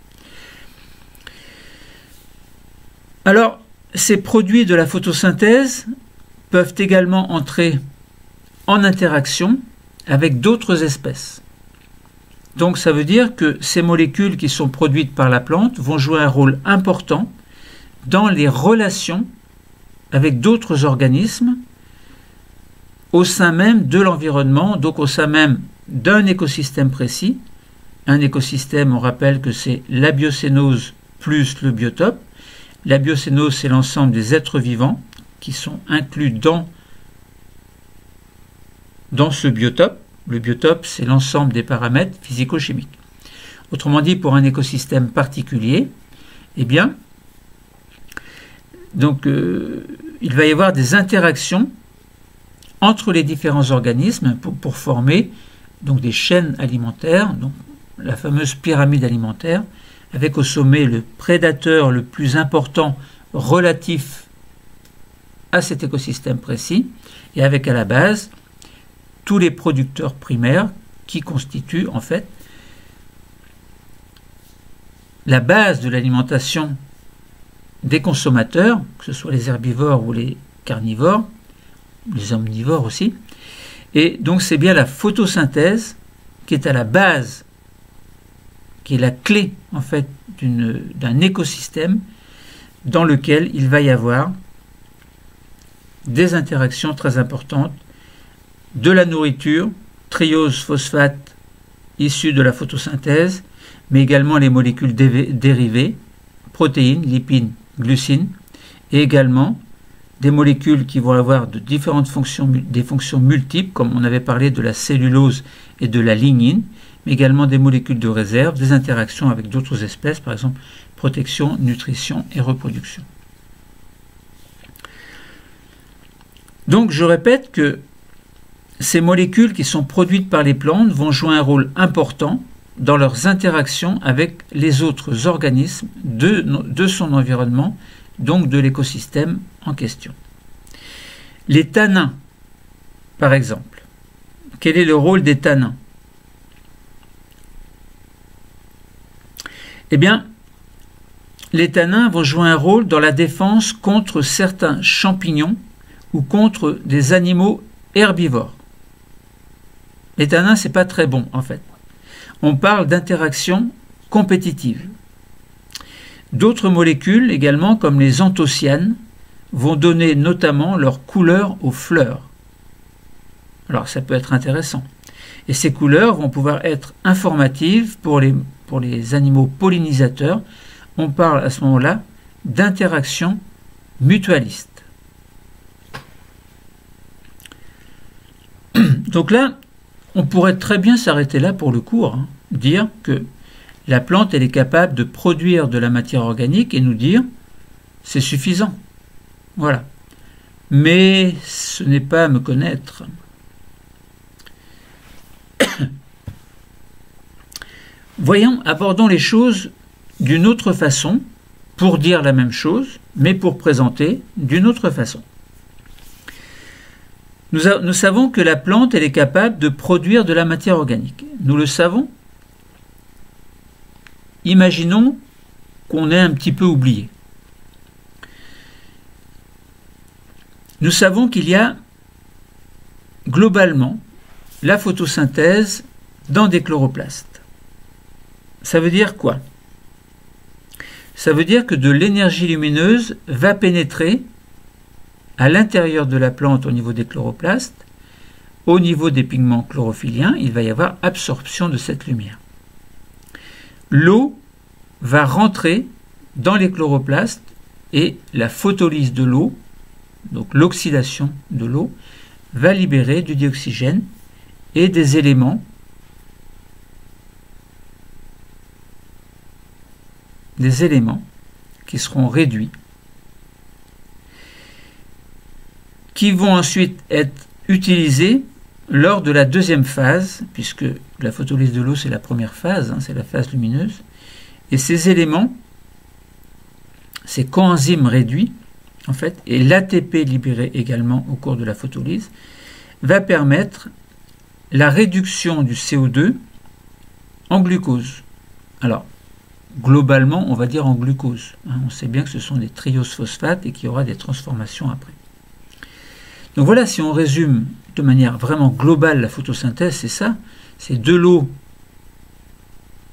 Alors, ces produits de la photosynthèse peuvent également entrer en interaction avec d'autres espèces Donc ça veut dire que ces molécules qui sont produites par la plante vont jouer un rôle important dans les relations avec d'autres organismes au sein même de l'environnement, donc au sein même d'un écosystème précis. Un écosystème, on rappelle que c'est la biocénose plus le biotope. La biocénose, c'est l'ensemble des êtres vivants qui sont inclus dans ce biotope. Le biotope, c'est l'ensemble des paramètres physico-chimiques. Autrement dit, pour un écosystème particulier, eh bien, donc, il va y avoir des interactions entre les différents organismes pour former donc, des chaînes alimentaires, donc, la fameuse pyramide alimentaire, avec au sommet le prédateur le plus important relatif à cet écosystème précis, et avec à la base tous les producteurs primaires qui constituent en fait la base de l'alimentation des consommateurs, que ce soit les herbivores ou les carnivores, les omnivores aussi. Et donc c'est bien la photosynthèse qui est à la base, qui est la clé en fait d'un écosystème dans lequel il va y avoir des interactions très importantes de la nourriture, triose, phosphate, issues de la photosynthèse, mais également les molécules dérivées, protéines, lipides, glucines, et également des molécules qui vont avoir de différentes fonctions, des fonctions multiples, comme on avait parlé de la cellulose et de la lignine, mais également des molécules de réserve, des interactions avec d'autres espèces, par exemple protection, nutrition et reproduction. Donc je répète que ces molécules qui sont produites par les plantes vont jouer un rôle important dans leurs interactions avec les autres organismes de son environnement, donc de l'écosystème en question. Les tanins, par exemple. Quel est le rôle des tanins? Eh bien, les tanins vont jouer un rôle dans la défense contre certains champignons ou contre des animaux herbivores. Les tanins, ce n'est pas très bon, en fait. On parle d'interaction compétitive. D'autres molécules, également, comme les anthocyanes, vont donner notamment leur couleur aux fleurs. Alors, ça peut être intéressant. Et ces couleurs vont pouvoir être informatives pour les animaux pollinisateurs. On parle à ce moment-là d'interaction mutualiste. Donc là, on pourrait très bien s'arrêter là pour le cours, dire que la plante elle est capable de produire de la matière organique et nous dire c'est suffisant. Voilà. Mais ce n'est pas à me connaître. Voyons, abordons les choses d'une autre façon pour dire la même chose, mais pour présenter d'une autre façon. Nous savons que la plante elle est capable de produire de la matière organique. Nous le savons. Imaginons qu'on ait un petit peu oublié. Nous savons qu'il y a globalement la photosynthèse dans des chloroplastes. Ça veut dire quoi? Ça veut dire que de l'énergie lumineuse va pénétrer à l'intérieur de la plante au niveau des chloroplastes. Au niveau des pigments chlorophylliens, il va y avoir absorption de cette lumière. L'eau va rentrer dans les chloroplastes et la photolyse de l'eau, donc l'oxydation de l'eau, va libérer du dioxygène et des éléments qui seront réduits, qui vont ensuite être utilisés lors de la deuxième phase, puisque la photolyse de l'eau c'est la première phase, c'est la phase lumineuse, et ces éléments, ces coenzymes réduits, en fait, et l'ATP libéré également au cours de la photolyse, va permettre la réduction du CO2 en glucose. Alors, globalement, on va dire en glucose. On sait bien que ce sont des trioses phosphates et qu'il y aura des transformations après. Donc voilà, si on résume de manière vraiment globale la photosynthèse, c'est ça, c'est de l'eau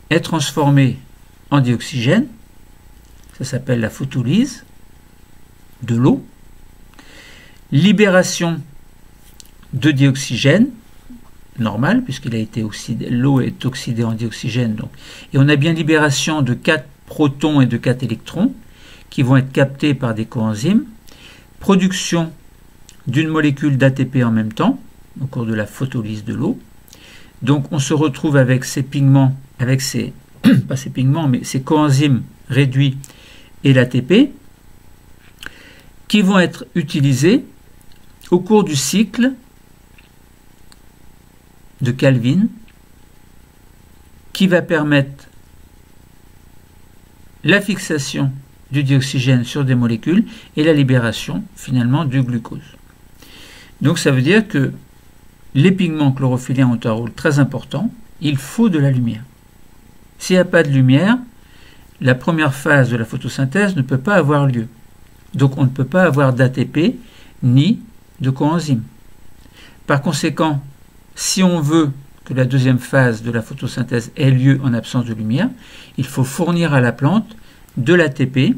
est transformé en dioxygène, ça s'appelle la photolyse de l'eau, libération de dioxygène, normal, puisqu'il a été oxydé, l'eau est oxydée en dioxygène, donc, et on a bien libération de 4 protons et de 4 électrons qui vont être captés par des coenzymes, production d'une molécule d'ATP en même temps, au cours de la photolyse de l'eau. Donc on se retrouve avec ces pigments, avec ces, pas ces pigments, mais ces coenzymes réduits et l'ATP, qui vont être utilisés au cours du cycle de Calvin, qui va permettre la fixation du dioxygène sur des molécules et la libération finalement du glucose. Donc ça veut dire que les pigments chlorophylliens ont un rôle très important, il faut de la lumière. S'il n'y a pas de lumière, la première phase de la photosynthèse ne peut pas avoir lieu. Donc on ne peut pas avoir d'ATP ni de coenzyme. Par conséquent, si on veut que la deuxième phase de la photosynthèse ait lieu en absence de lumière, il faut fournir à la plante de l'ATP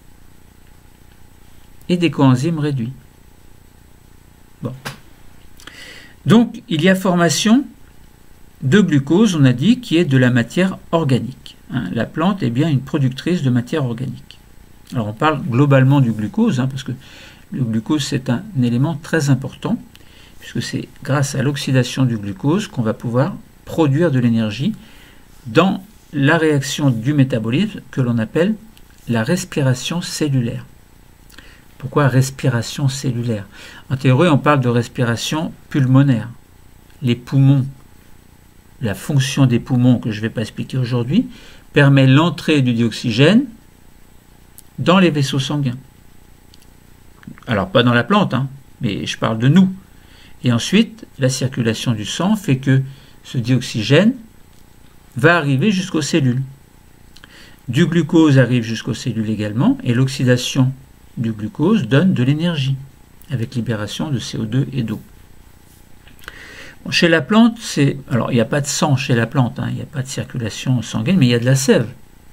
et des coenzymes réduits. Bon. Donc, il y a formation de glucose, on a dit, qui est de la matière organique. La plante est bien une productrice de matière organique. Alors, on parle globalement du glucose, parce que le glucose, c'est un élément très important, puisque c'est grâce à l'oxydation du glucose qu'on va pouvoir produire de l'énergie dans la réaction du métabolisme que l'on appelle la respiration cellulaire. Pourquoi respiration cellulaire? En théorie, on parle de respiration pulmonaire. Les poumons, la fonction des poumons, que je ne vais pas expliquer aujourd'hui, permet l'entrée du dioxygène dans les vaisseaux sanguins. Alors, pas dans la plante, mais je parle de nous. Et ensuite, la circulation du sang fait que ce dioxygène va arriver jusqu'aux cellules. Du glucose arrive jusqu'aux cellules également, et l'oxydation du glucose donne de l'énergie, avec libération de CO2 et d'eau. Bon, chez la plante, alors il n'y a pas de sang chez la plante, il n'y a pas de circulation sanguine, mais il y a de la sève.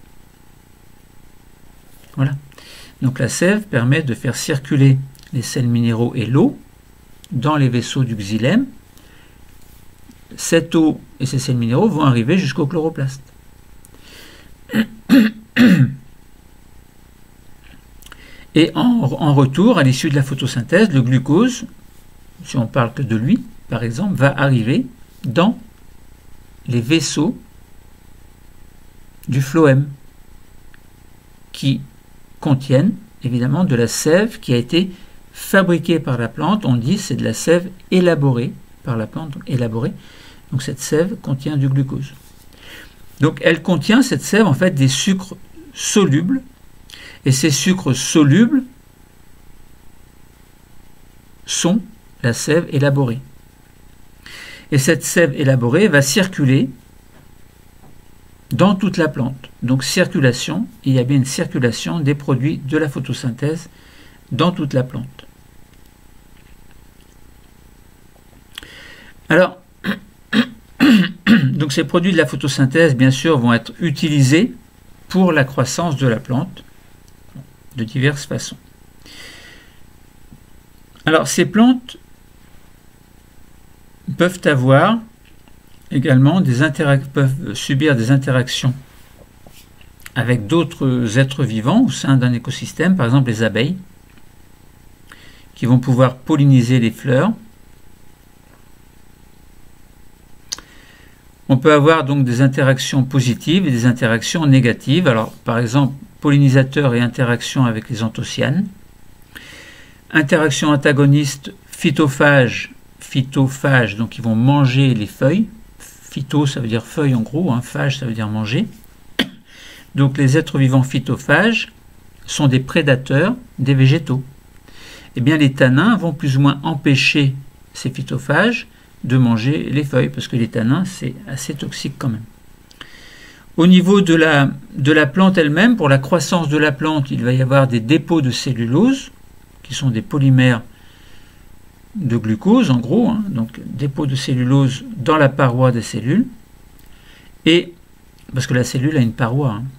Voilà. Donc la sève permet de faire circuler les sels minéraux et l'eau dans les vaisseaux du xylème. Cette eau et ces sels minéraux vont arriver jusqu'au chloroplaste. Et en retour, à l'issue de la photosynthèse, le glucose, si on parle que de lui, par exemple, va arriver dans les vaisseaux du phloème, qui contiennent évidemment de la sève qui a été fabriquée par la plante. On dit c'est de la sève élaborée par la plante, élaborée. Donc cette sève contient du glucose. Donc elle contient, cette sève, en fait, des sucres solubles. Et ces sucres solubles sont la sève élaborée. Et cette sève élaborée va circuler dans toute la plante. Donc circulation, il y a bien une circulation des produits de la photosynthèse dans toute la plante. Alors, donc ces produits de la photosynthèse, bien sûr, vont être utilisés pour la croissance de la plante de diverses façons. Alors, ces plantes peuvent avoir également peuvent subir des interactions avec d'autres êtres vivants au sein d'un écosystème, par exemple les abeilles, qui vont pouvoir polliniser les fleurs. On peut avoir donc des interactions positives et des interactions négatives. Alors, par exemple, pollinisateurs et interactions avec les anthocyanes. Interaction antagoniste, phytophages, donc ils vont manger les feuilles. Phyto, ça veut dire feuille en gros, phage, ça veut dire manger. Donc les êtres vivants phytophages sont des prédateurs des végétaux. Eh bien les tanins vont plus ou moins empêcher ces phytophages de manger les feuilles, parce que les tanins, c'est assez toxique quand même. Au niveau de la plante elle-même, pour la croissance de la plante, il va y avoir des dépôts de cellulose, qui sont des polymères de glucose, en gros, donc dépôts de cellulose dans la paroi des cellules. Et parce que la cellule a une paroi. Hein.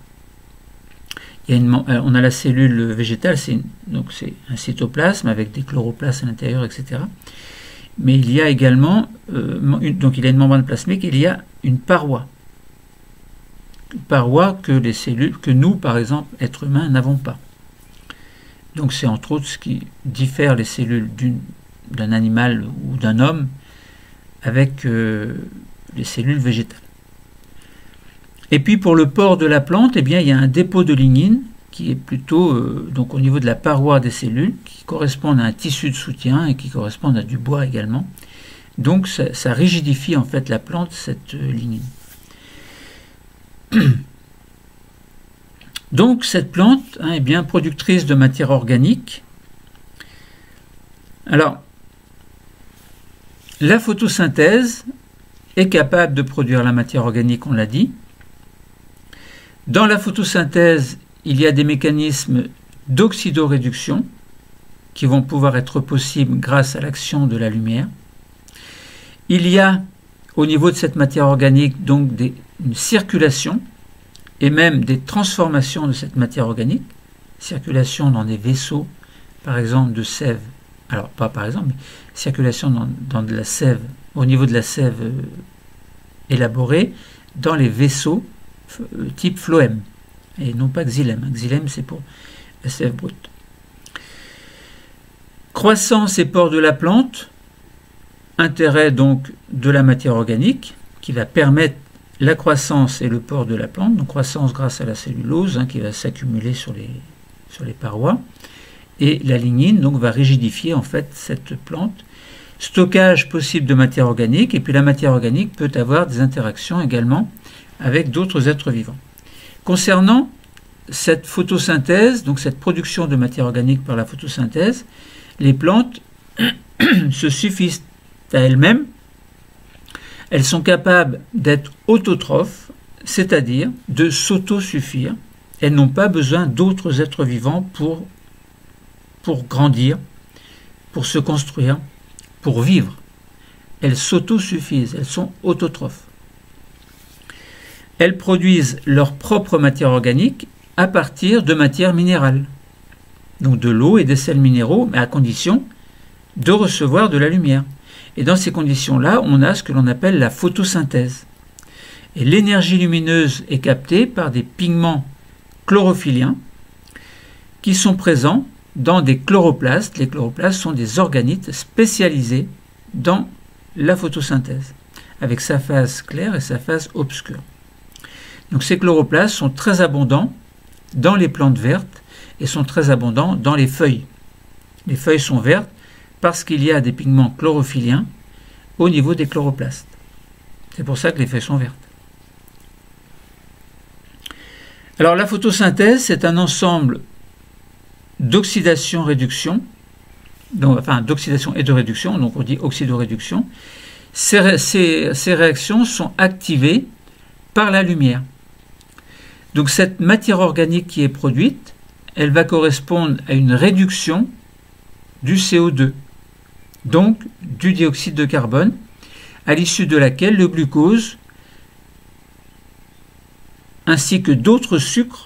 On a la cellule végétale, donc c'est un cytoplasme avec des chloroplastes à l'intérieur, etc. Mais il y a également, donc il y a une membrane plasmique, il y a une paroi. Une paroi que les cellules, que nous, par exemple, êtres humains, n'avons pas. Donc c'est entre autres ce qui diffère les cellules d'un animal ou d'un homme avec les cellules végétales. Et puis pour le pore de la plante, eh bien, il y a un dépôt de lignine qui est plutôt donc au niveau de la paroi des cellules, qui correspondent à un tissu de soutien et qui correspondent à du bois également. Donc ça rigidifie en fait la plante, cette lignine. Donc cette plante est bien productrice de matière organique. Alors, la photosynthèse est capable de produire la matière organique, on l'a dit. Dans la photosynthèse, il y a des mécanismes d'oxydoréduction qui vont pouvoir être possibles grâce à l'action de la lumière. Il y a, au niveau de cette matière organique, donc une circulation et même des transformations de cette matière organique. Circulation dans des vaisseaux, par exemple, de sève. Alors, pas par exemple, mais circulation dans de la sève, au niveau de la sève élaborée, dans les vaisseaux type phloème, et non pas xylème. Xylème, c'est pour la sève brute. Croissance et pore de la plante, intérêt donc de la matière organique, qui va permettre la croissance et le pore de la plante, donc croissance grâce à la cellulose qui va s'accumuler sur les parois, et la lignine donc va rigidifier en fait cette plante. Stockage possible de matière organique, et puis la matière organique peut avoir des interactions également avec d'autres êtres vivants. Concernant cette photosynthèse, donc cette production de matière organique par la photosynthèse, les plantes se suffisent à elles-mêmes. Elles sont capables d'être autotrophes, c'est-à-dire de s'autosuffire. Elles n'ont pas besoin d'autres êtres vivants pour grandir, pour se construire, pour vivre. Elles s'autosuffisent, elles sont autotrophes. Elles produisent leur propre matière organique à partir de matières minérales, donc de l'eau et des sels minéraux, mais à condition de recevoir de la lumière. Et dans ces conditions-là, on a ce que l'on appelle la photosynthèse. Et l'énergie lumineuse est captée par des pigments chlorophylliens qui sont présents dans des chloroplastes. Les chloroplastes sont des organites spécialisés dans la photosynthèse, avec sa phase claire et sa phase obscure. Donc ces chloroplastes sont très abondants dans les plantes vertes et sont très abondants dans les feuilles. Les feuilles sont vertes parce qu'il y a des pigments chlorophylliens au niveau des chloroplastes. C'est pour ça que les feuilles sont vertes. Alors la photosynthèse, c'est un ensemble d'oxydation-réduction, enfin d'oxydation et de réduction, donc on dit oxydoréduction. Ces réactions sont activées par la lumière. Donc cette matière organique qui est produite, elle va correspondre à une réduction du CO2, donc du dioxyde de carbone, à l'issue de laquelle le glucose ainsi que d'autres sucres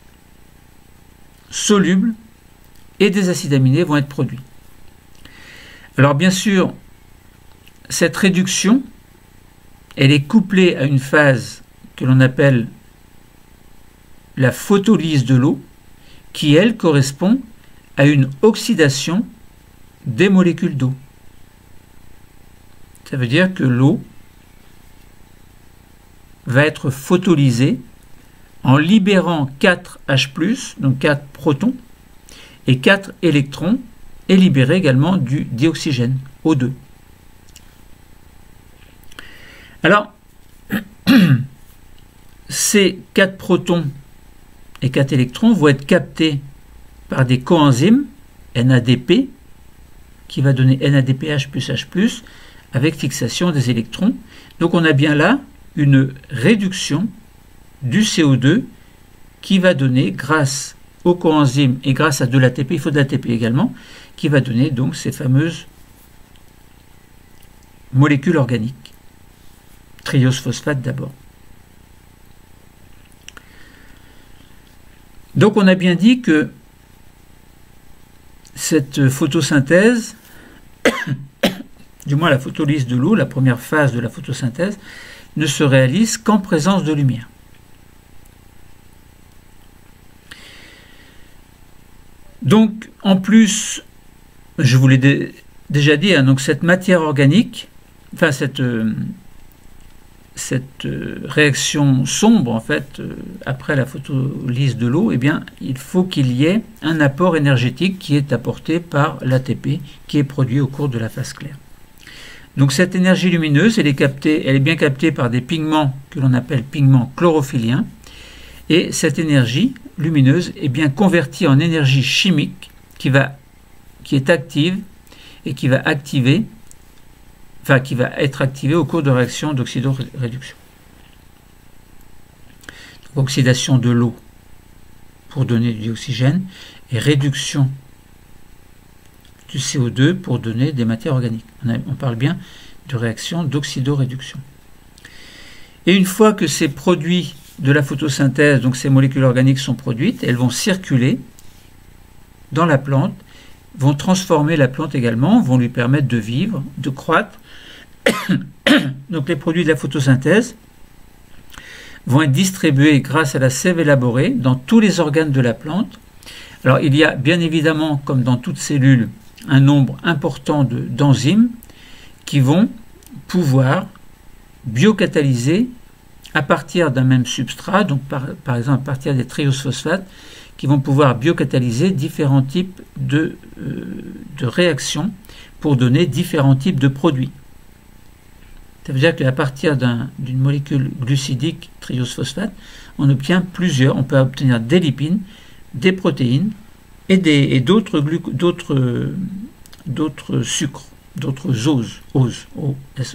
solubles et des acides aminés vont être produits. Alors bien sûr, cette réduction, elle est couplée à une phase que l'on appelle la photolyse de l'eau, qui elle correspond à une oxydation des molécules d'eau. Ça veut dire que l'eau va être photolysée en libérant 4 H+, donc 4 protons, et 4 électrons, et libérer également du dioxygène, O2. Alors, ces 4 protons et 4 électrons vont être captés par des coenzymes NADP, qui va donner NADPH plus H+, avec fixation des électrons. Donc on a bien là une réduction du CO2 qui va donner, grâce aux coenzymes et grâce à de l'ATP, il faut de l'ATP également, qui va donner donc ces fameuses molécules organiques. Triose phosphate d'abord. Donc on a bien dit que cette photosynthèse, du moins la photolyse de l'eau, la première phase de la photosynthèse, ne se réalise qu'en présence de lumière. Donc, en plus, je vous l'ai déjà dit, hein, donc cette matière organique, enfin cette réaction sombre, en fait, après la photolyse de l'eau, eh bien, il faut qu'il y ait un apport énergétique qui est apporté par l'ATP qui est produit au cours de la phase claire. Donc cette énergie lumineuse, elle est bien captée par des pigments que l'on appelle pigments chlorophylliens, et cette énergie lumineuse est bien convertie en énergie chimique qui est active et qui va être activée au cours de réactions d'oxydoréduction. Oxydation de l'eau pour donner du dioxygène et réduction du CO2 pour donner des matières organiques. On parle bien de réaction d'oxydoréduction. Et une fois que ces produits de la photosynthèse, donc ces molécules organiques sont produites, elles vont circuler dans la plante, vont transformer la plante également, vont lui permettre de vivre, de croître. Donc les produits de la photosynthèse vont être distribués grâce à la sève élaborée dans tous les organes de la plante. Alors il y a bien évidemment, comme dans toute cellule, un nombre important d'enzymes qui vont pouvoir biocatalyser à partir d'un même substrat, donc par exemple à partir des triose-phosphates, qui vont pouvoir biocatalyser différents types de réactions pour donner différents types de produits. Ça veut dire qu'à partir d'une molécule glucidique triose-phosphate, on obtient on peut obtenir des lipines, des protéines et d'autres sucres, d'autres oses, O-S-E.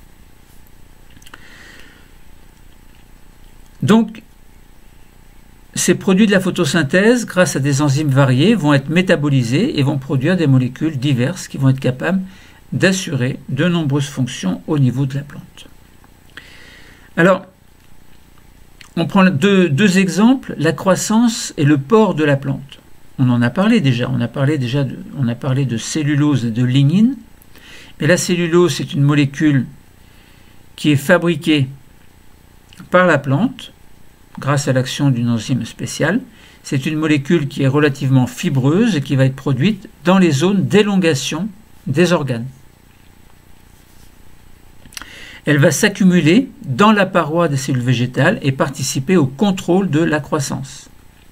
Donc, ces produits de la photosynthèse, grâce à des enzymes variées, vont être métabolisés et vont produire des molécules diverses qui vont être capables d'assurer de nombreuses fonctions au niveau de la plante. Alors, on prend deux exemples, la croissance et le pore de la plante. On en a parlé déjà, on a parlé de cellulose et de lignine, mais la cellulose, c'est une molécule qui est fabriquée par la plante grâce à l'action d'une enzyme spéciale. C'est une molécule qui est relativement fibreuse et qui va être produite dans les zones d'élongation des organes. Elle va s'accumuler dans la paroi des cellules végétales et participer au contrôle de la croissance.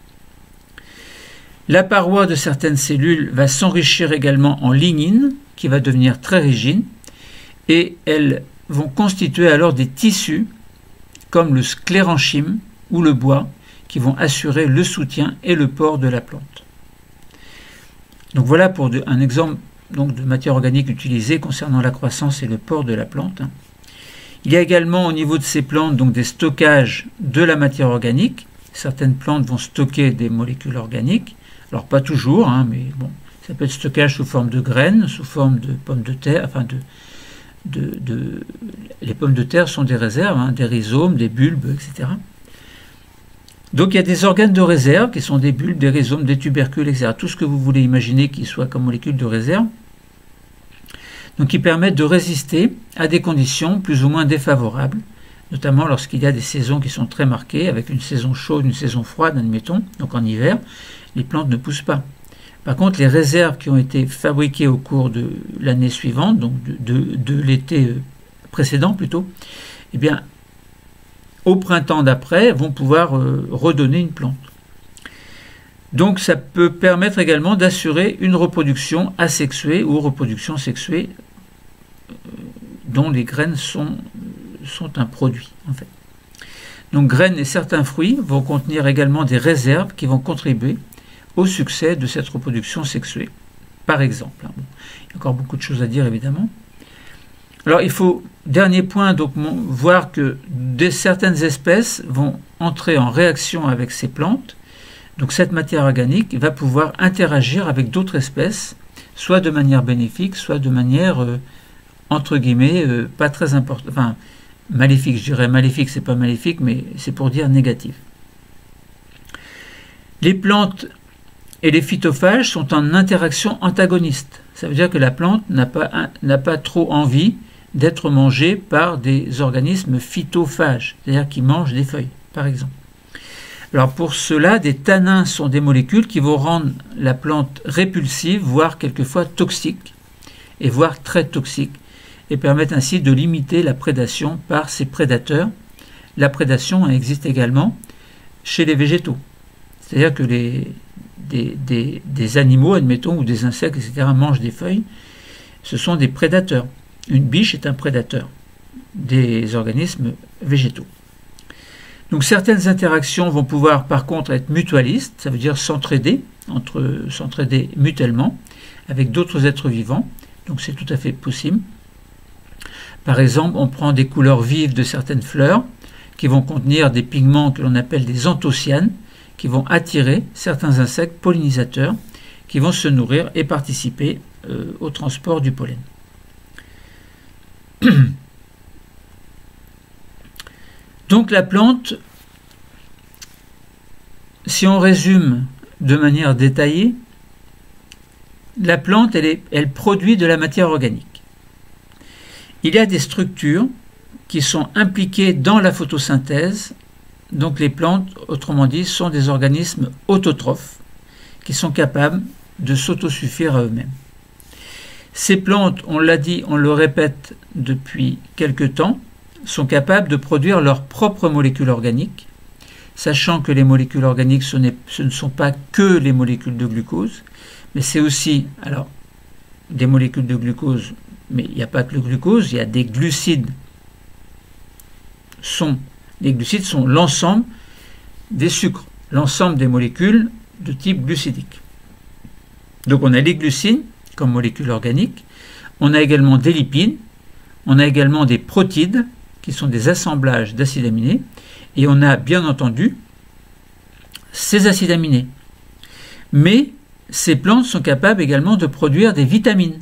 La paroi de certaines cellules va s'enrichir également en lignine, qui va devenir très rigide, et elles vont constituer alors des tissus, comme le sclérenchyme ou le bois, qui vont assurer le soutien et le pore de la plante. Donc voilà pour un exemple de matière organique utilisée concernant la croissance et le pore de la plante. Il y a également au niveau de ces plantes des stockages de la matière organique. Certaines plantes vont stocker des molécules organiques, alors pas toujours, mais bon, ça peut être stockage sous forme de graines, sous forme de pommes de terre, les pommes de terre sont des réserves, des rhizomes, des bulbes, etc. Donc il y a des organes de réserve qui sont des bulbes, des rhizomes, des tubercules, etc. Tout ce que vous voulez imaginer qui soit comme molécules de réserve. Donc qui permettent de résister à des conditions plus ou moins défavorables, notamment lorsqu'il y a des saisons qui sont très marquées, avec une saison chaude, une saison froide, admettons, donc en hiver, les plantes ne poussent pas. Par contre, les réserves qui ont été fabriquées au cours de l'année suivante, donc de l'été précédent plutôt, eh bien, au printemps d'après, vont pouvoir redonner une plante. Donc ça peut permettre également d'assurer une reproduction asexuée ou reproduction sexuée dont les graines sont un produit en fait. Donc graines et certains fruits vont contenir également des réserves qui vont contribuer au succès de cette reproduction sexuée, par exemple. Bon, il y a encore beaucoup de choses à dire évidemment. Alors il faut, dernier point, voir que certaines espèces vont entrer en réaction avec ces plantes. Donc cette matière organique va pouvoir interagir avec d'autres espèces, soit de manière bénéfique, soit de manière, entre guillemets, pas très importante, enfin maléfique, je dirais maléfique, c'est pas maléfique, mais c'est pour dire négatif. Les plantes et les phytophages sont en interaction antagoniste. Ça veut dire que la plante n'a pas trop envie d'être mangée par des organismes phytophages, c'est-à-dire qui mangent des feuilles, par exemple. Alors pour cela, des tanins sont des molécules qui vont rendre la plante répulsive, voire quelquefois toxique, et voire très toxique, et permettent ainsi de limiter la prédation par ces prédateurs. La prédation existe également chez les végétaux. C'est-à-dire que des animaux, admettons, ou des insectes, etc., mangent des feuilles. Ce sont des prédateurs. Une biche est un prédateur des organismes végétaux. Donc certaines interactions vont pouvoir par contre être mutualistes, ça veut dire s'entraider mutuellement avec d'autres êtres vivants. Donc c'est tout à fait possible. Par exemple, on prend des couleurs vives de certaines fleurs qui vont contenir des pigments que l'on appelle des anthocyanes, qui vont attirer certains insectes pollinisateurs qui vont se nourrir et participer au transport du pollen. Donc la plante, si on résume de manière détaillée, la plante, elle produit de la matière organique. Il y a des structures qui sont impliquées dans la photosynthèse. Donc les plantes, autrement dit, sont des organismes autotrophes qui sont capables de s'autosuffire à eux-mêmes. Ces plantes, on l'a dit, on le répète depuis quelque temps, sont capables de produire leurs propres molécules organiques, sachant que les molécules organiques, ce ne sont pas que les molécules de glucose, mais c'est aussi, alors, des molécules de glucose, mais il n'y a pas que le glucose, il y a des glucides. Les glucides sont l'ensemble des sucres, l'ensemble des molécules de type glucidique. Donc on a les glucides comme molécules organiques, on a également des lipides, on a également des protides qui sont des assemblages d'acides aminés, et on a bien entendu ces acides aminés. Mais ces plantes sont capables également de produire des vitamines.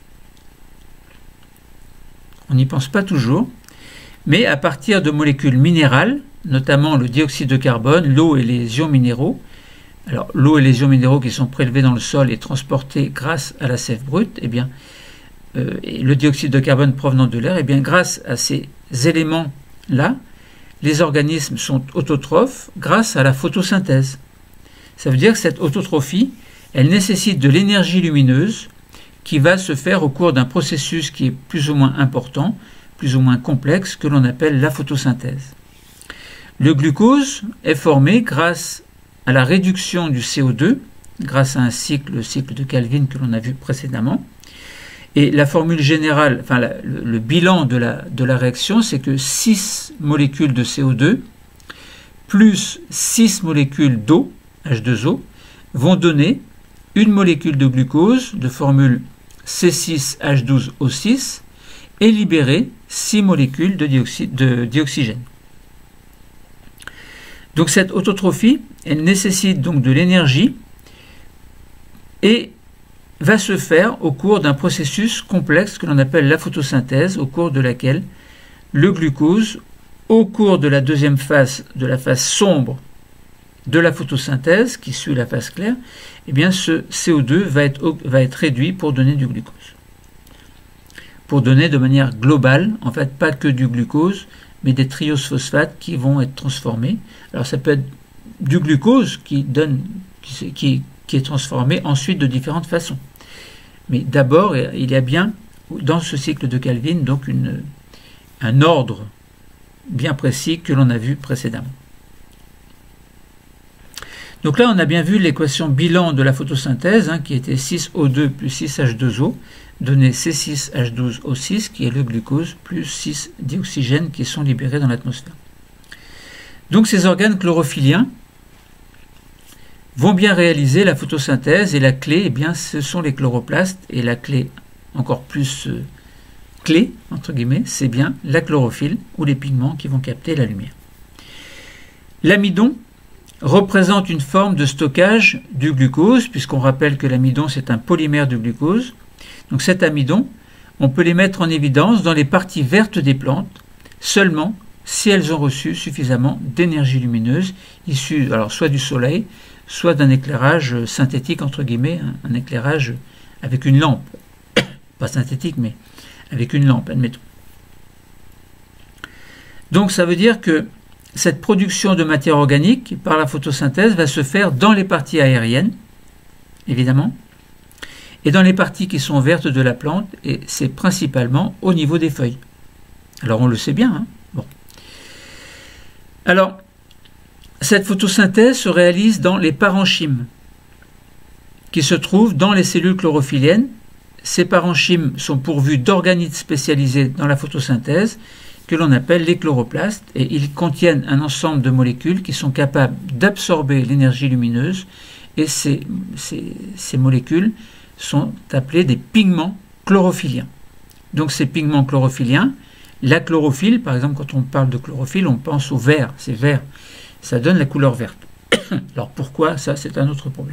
On n'y pense pas toujours, mais à partir de molécules minérales, notamment le dioxyde de carbone, l'eau et les ions minéraux. Alors l'eau et les ions minéraux qui sont prélevés dans le sol et transportés grâce à la sève brute, eh bien, et le dioxyde de carbone provenant de l'air, eh bien, grâce à ces éléments-là, les organismes sont autotrophes grâce à la photosynthèse. Ça veut dire que cette autotrophie, elle nécessite de l'énergie lumineuse qui va se faire au cours d'un processus qui est plus ou moins important, plus ou moins complexe, que l'on appelle la photosynthèse. Le glucose est formé grâce à la réduction du CO2, grâce à le cycle de Calvin que l'on a vu précédemment. Et la formule générale, enfin le bilan de la réaction, c'est que 6 molécules de CO2 plus 6 molécules d'eau, H2O, vont donner une molécule de glucose de formule C6H12O6 et libérer 6 molécules d'oxygène. Donc cette autotrophie, elle nécessite donc de l'énergie et va se faire au cours d'un processus complexe que l'on appelle la photosynthèse, au cours de laquelle le glucose, au cours de la deuxième phase, de la phase sombre de la photosynthèse, qui suit la phase claire, eh bien ce CO2 va être réduit pour donner du glucose. Pour donner de manière globale, en fait pas que du glucose, mais des trioses phosphates qui vont être transformés. Alors ça peut être du glucose qui est transformé ensuite de différentes façons. Mais d'abord, il y a bien, dans ce cycle de Calvin, donc un ordre bien précis que l'on a vu précédemment. Donc là, on a bien vu l'équation bilan de la photosynthèse, qui était 6O2 plus 6H2O, donnait C6H12O6, qui est le glucose, plus 6 dioxygènes qui sont libérés dans l'atmosphère. Donc ces organes chlorophylliens vont bien réaliser la photosynthèse, et la clé, eh bien, ce sont les chloroplastes, et la clé encore plus clé, entre guillemets, c'est bien la chlorophylle ou les pigments qui vont capter la lumière. L'amidon représente une forme de stockage du glucose, puisqu'on rappelle que l'amidon c'est un polymère du glucose. Donc cet amidon, on peut les mettre en évidence dans les parties vertes des plantes, seulement si elles ont reçu suffisamment d'énergie lumineuse, issue alors soit du soleil, soit d'un éclairage synthétique, entre guillemets, un éclairage avec une lampe. Pas synthétique, mais avec une lampe, admettons. Donc ça veut dire que cette production de matière organique par la photosynthèse va se faire dans les parties aériennes, évidemment, et dans les parties qui sont vertes de la plante, et c'est principalement au niveau des feuilles. Alors on le sait bien, hein. Bon. Alors, cette photosynthèse se réalise dans les parenchymes, qui se trouvent dans les cellules chlorophylliennes. Ces parenchymes sont pourvus d'organites spécialisés dans la photosynthèse, que l'on appelle les chloroplastes, et ils contiennent un ensemble de molécules qui sont capables d'absorber l'énergie lumineuse, et ces molécules sont appelées des pigments chlorophylliens. Donc ces pigments chlorophylliens, la chlorophylle, par exemple, quand on parle de chlorophylle, on pense au vert, c'est vert, ça donne la couleur verte. Alors pourquoi ça, c'est un autre problème.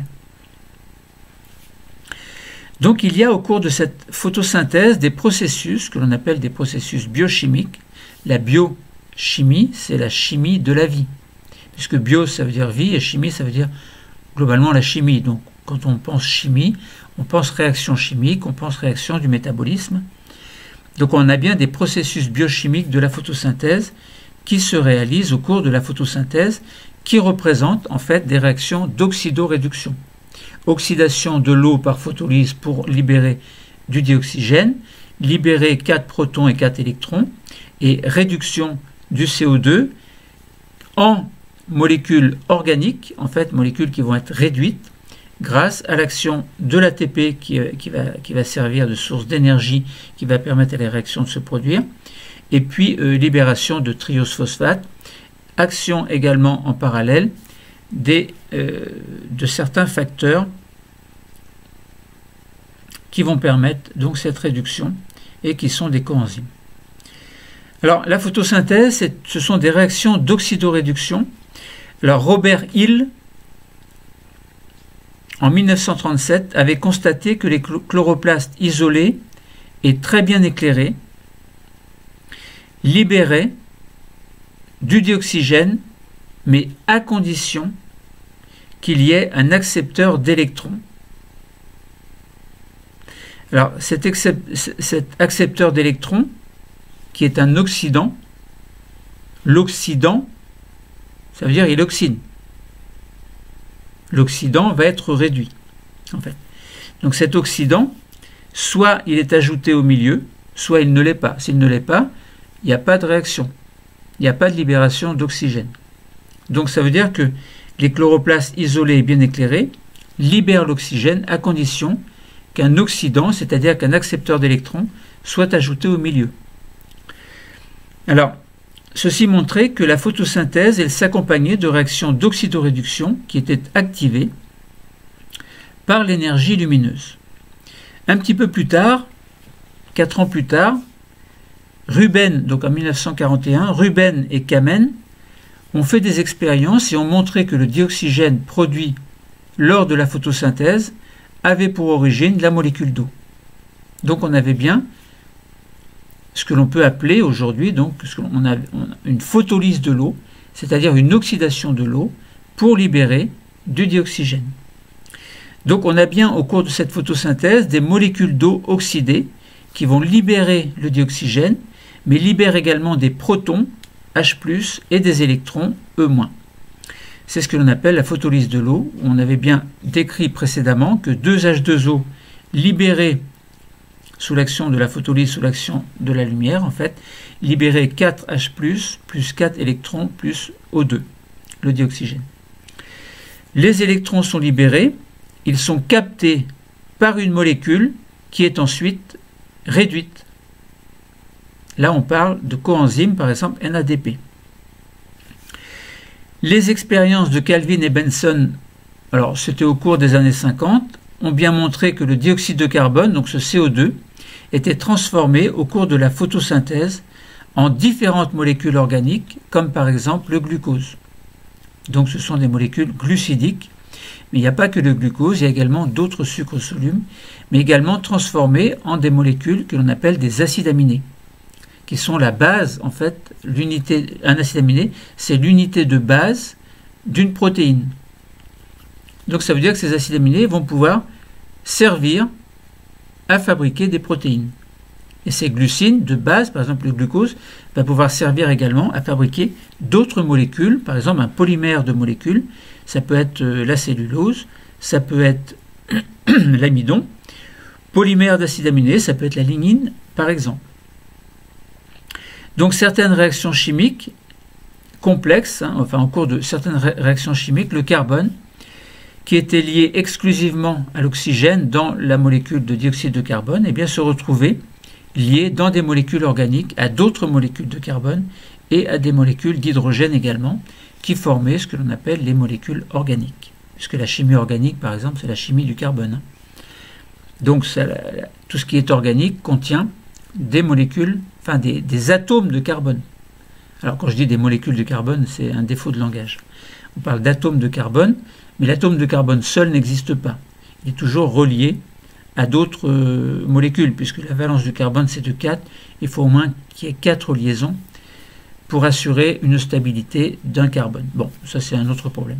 Donc il y a au cours de cette photosynthèse des processus que l'on appelle des processus biochimiques. La biochimie, c'est la chimie de la vie, puisque bio, ça veut dire vie, et chimie, ça veut dire globalement la chimie. Donc quand on pense chimie, on pense réaction chimique, on pense réaction du métabolisme. Donc on a bien des processus biochimiques de la photosynthèse qui se réalisent au cours de la photosynthèse, qui représentent en fait des réactions d'oxydoréduction. Oxydation de l'eau par photolyse pour libérer du dioxygène, libérer 4 protons et 4 électrons, et réduction du CO2 en molécules organiques, en fait molécules qui vont être réduites grâce à l'action de l'ATP qui va servir de source d'énergie qui va permettre à la réaction de se produire, et puis libération de triose phosphate, action également en parallèle de certains facteurs qui vont permettre donc cette réduction et qui sont des coenzymes. Alors la photosynthèse, ce sont des réactions d'oxydoréduction. Alors Robert Hill, en 1937, avait constaté que les chloroplastes isolés et très bien éclairés libéraient du dioxygène, mais à condition qu'il y ait un accepteur d'électrons. Alors cet accepteur d'électrons, qui est un oxydant, l'oxydant, ça veut dire il oxyde. L'oxydant va être réduit, en fait. Donc cet oxydant, soit il est ajouté au milieu, soit il ne l'est pas. S'il ne l'est pas, il n'y a pas de réaction. Il n'y a pas de libération d'oxygène. Donc ça veut dire que les chloroplastes isolés et bien éclairés libèrent l'oxygène à condition qu'un oxydant, c'est-à-dire qu'un accepteur d'électrons, soit ajouté au milieu. Alors, ceci montrait que la photosynthèse, elle s'accompagnait de réactions d'oxydoréduction qui étaient activées par l'énergie lumineuse. Un petit peu plus tard, 4 ans plus tard, Ruben, donc en 1941, Ruben et Kamen ont fait des expériences et ont montré que le dioxygène produit lors de la photosynthèse avait pour origine la molécule d'eau. Donc on avait bien ce que l'on peut appeler aujourd'hui donc on a une photolyse de l'eau, c'est-à-dire une oxydation de l'eau pour libérer du dioxygène. Donc on a bien au cours de cette photosynthèse des molécules d'eau oxydées qui vont libérer le dioxygène, mais libèrent également des protons H+, et des électrons E-. C'est ce que l'on appelle la photolyse de l'eau. On avait bien décrit précédemment que 2H2O libérés sous l'action de la photolyse, sous l'action de la lumière, en fait, libéraient 4H+, plus 4 électrons, plus O2, le dioxygène. Les électrons sont libérés, ils sont captés par une molécule qui est ensuite réduite. Là, on parle de coenzyme, par exemple NADP. Les expériences de Kelvin et Benson, alors c'était au cours des années 50, ont bien montré que le dioxyde de carbone, donc ce CO2, était transformé au cours de la photosynthèse en différentes molécules organiques, comme par exemple le glucose. Donc ce sont des molécules glucidiques, mais il n'y a pas que le glucose, il y a également d'autres sucres solubles, mais également transformés en des molécules que l'on appelle des acides aminés, qui sont la base, en fait, un acide aminé, c'est l'unité de base d'une protéine. Donc ça veut dire que ces acides aminés vont pouvoir servir à fabriquer des protéines. Et ces glucines de base, par exemple le glucose, va pouvoir servir également à fabriquer d'autres molécules, par exemple un polymère de molécules, ça peut être la cellulose, ça peut être l'amidon, polymère d'acides aminés, ça peut être la lignine, par exemple. Donc certaines réactions chimiques complexes, en cours de certaines réactions chimiques, le carbone, qui était lié exclusivement à l'oxygène dans la molécule de dioxyde de carbone, eh bien se retrouvait lié dans des molécules organiques à d'autres molécules de carbone et à des molécules d'hydrogène également, qui formaient ce que l'on appelle les molécules organiques. Puisque la chimie organique, par exemple, c'est la chimie du carbone. Donc tout ce qui est organique contient des molécules, enfin des atomes de carbone. Alors quand je dis des molécules de carbone, c'est un défaut de langage. On parle d'atomes de carbone, mais l'atome de carbone seul n'existe pas. Il est toujours relié à d'autres molécules, puisque la valence du carbone c'est de 4, il faut au moins qu'il y ait 4 liaisons pour assurer une stabilité d'un carbone. Bon, ça c'est un autre problème.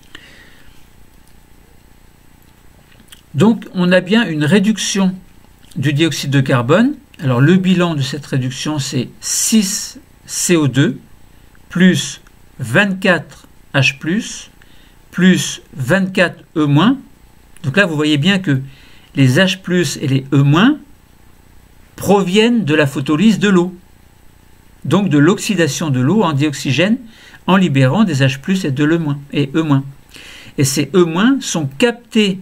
Donc on a bien une réduction du dioxyde de carbone. Alors le bilan de cette réduction c'est 6 CO2 plus 24 H+, plus 24 E-. Donc là vous voyez bien que les H+ et les E- proviennent de la photolyse de l'eau, donc de l'oxydation de l'eau en dioxygène en libérant des H+ et de l'E-. Et ces E- sont captés,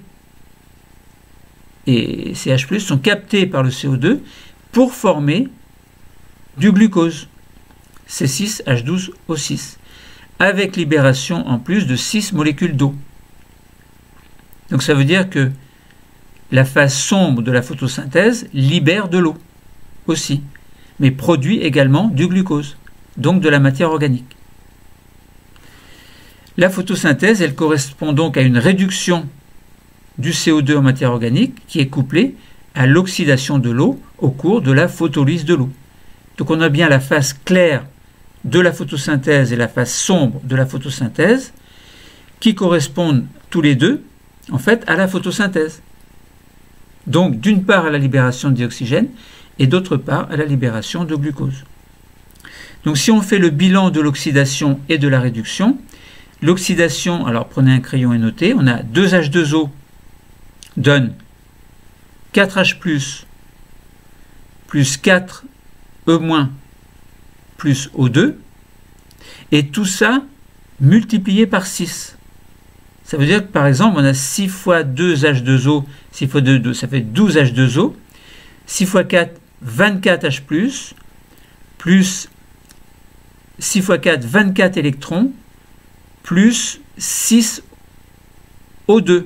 et ces H+ sont captés par le CO2 pour former du glucose, C6H12O6, avec libération en plus de 6 molécules d'eau. Donc ça veut dire que la phase sombre de la photosynthèse libère de l'eau aussi, mais produit également du glucose, donc de la matière organique. La photosynthèse, elle correspond donc à une réduction du CO2 en matière organique qui est couplée à l'oxydation de l'eau au cours de la photolyse de l'eau. Donc on a bien la phase claire de la photosynthèse et la phase sombre de la photosynthèse qui correspondent tous les deux en fait à la photosynthèse. Donc d'une part à la libération de dioxygène et d'autre part à la libération de glucose. Donc si on fait le bilan de l'oxydation et de la réduction, l'oxydation, alors prenez un crayon et notez, on a 2H2O donne 4H+, plus 4E- plus O2, et tout ça multiplié par 6. Ça veut dire que par exemple, on a 6 fois 2H2O, 6 fois 2, ça fait 12H2O, 6 fois 4, 24H+, plus 6 fois 4, 24 électrons, plus 6 O2.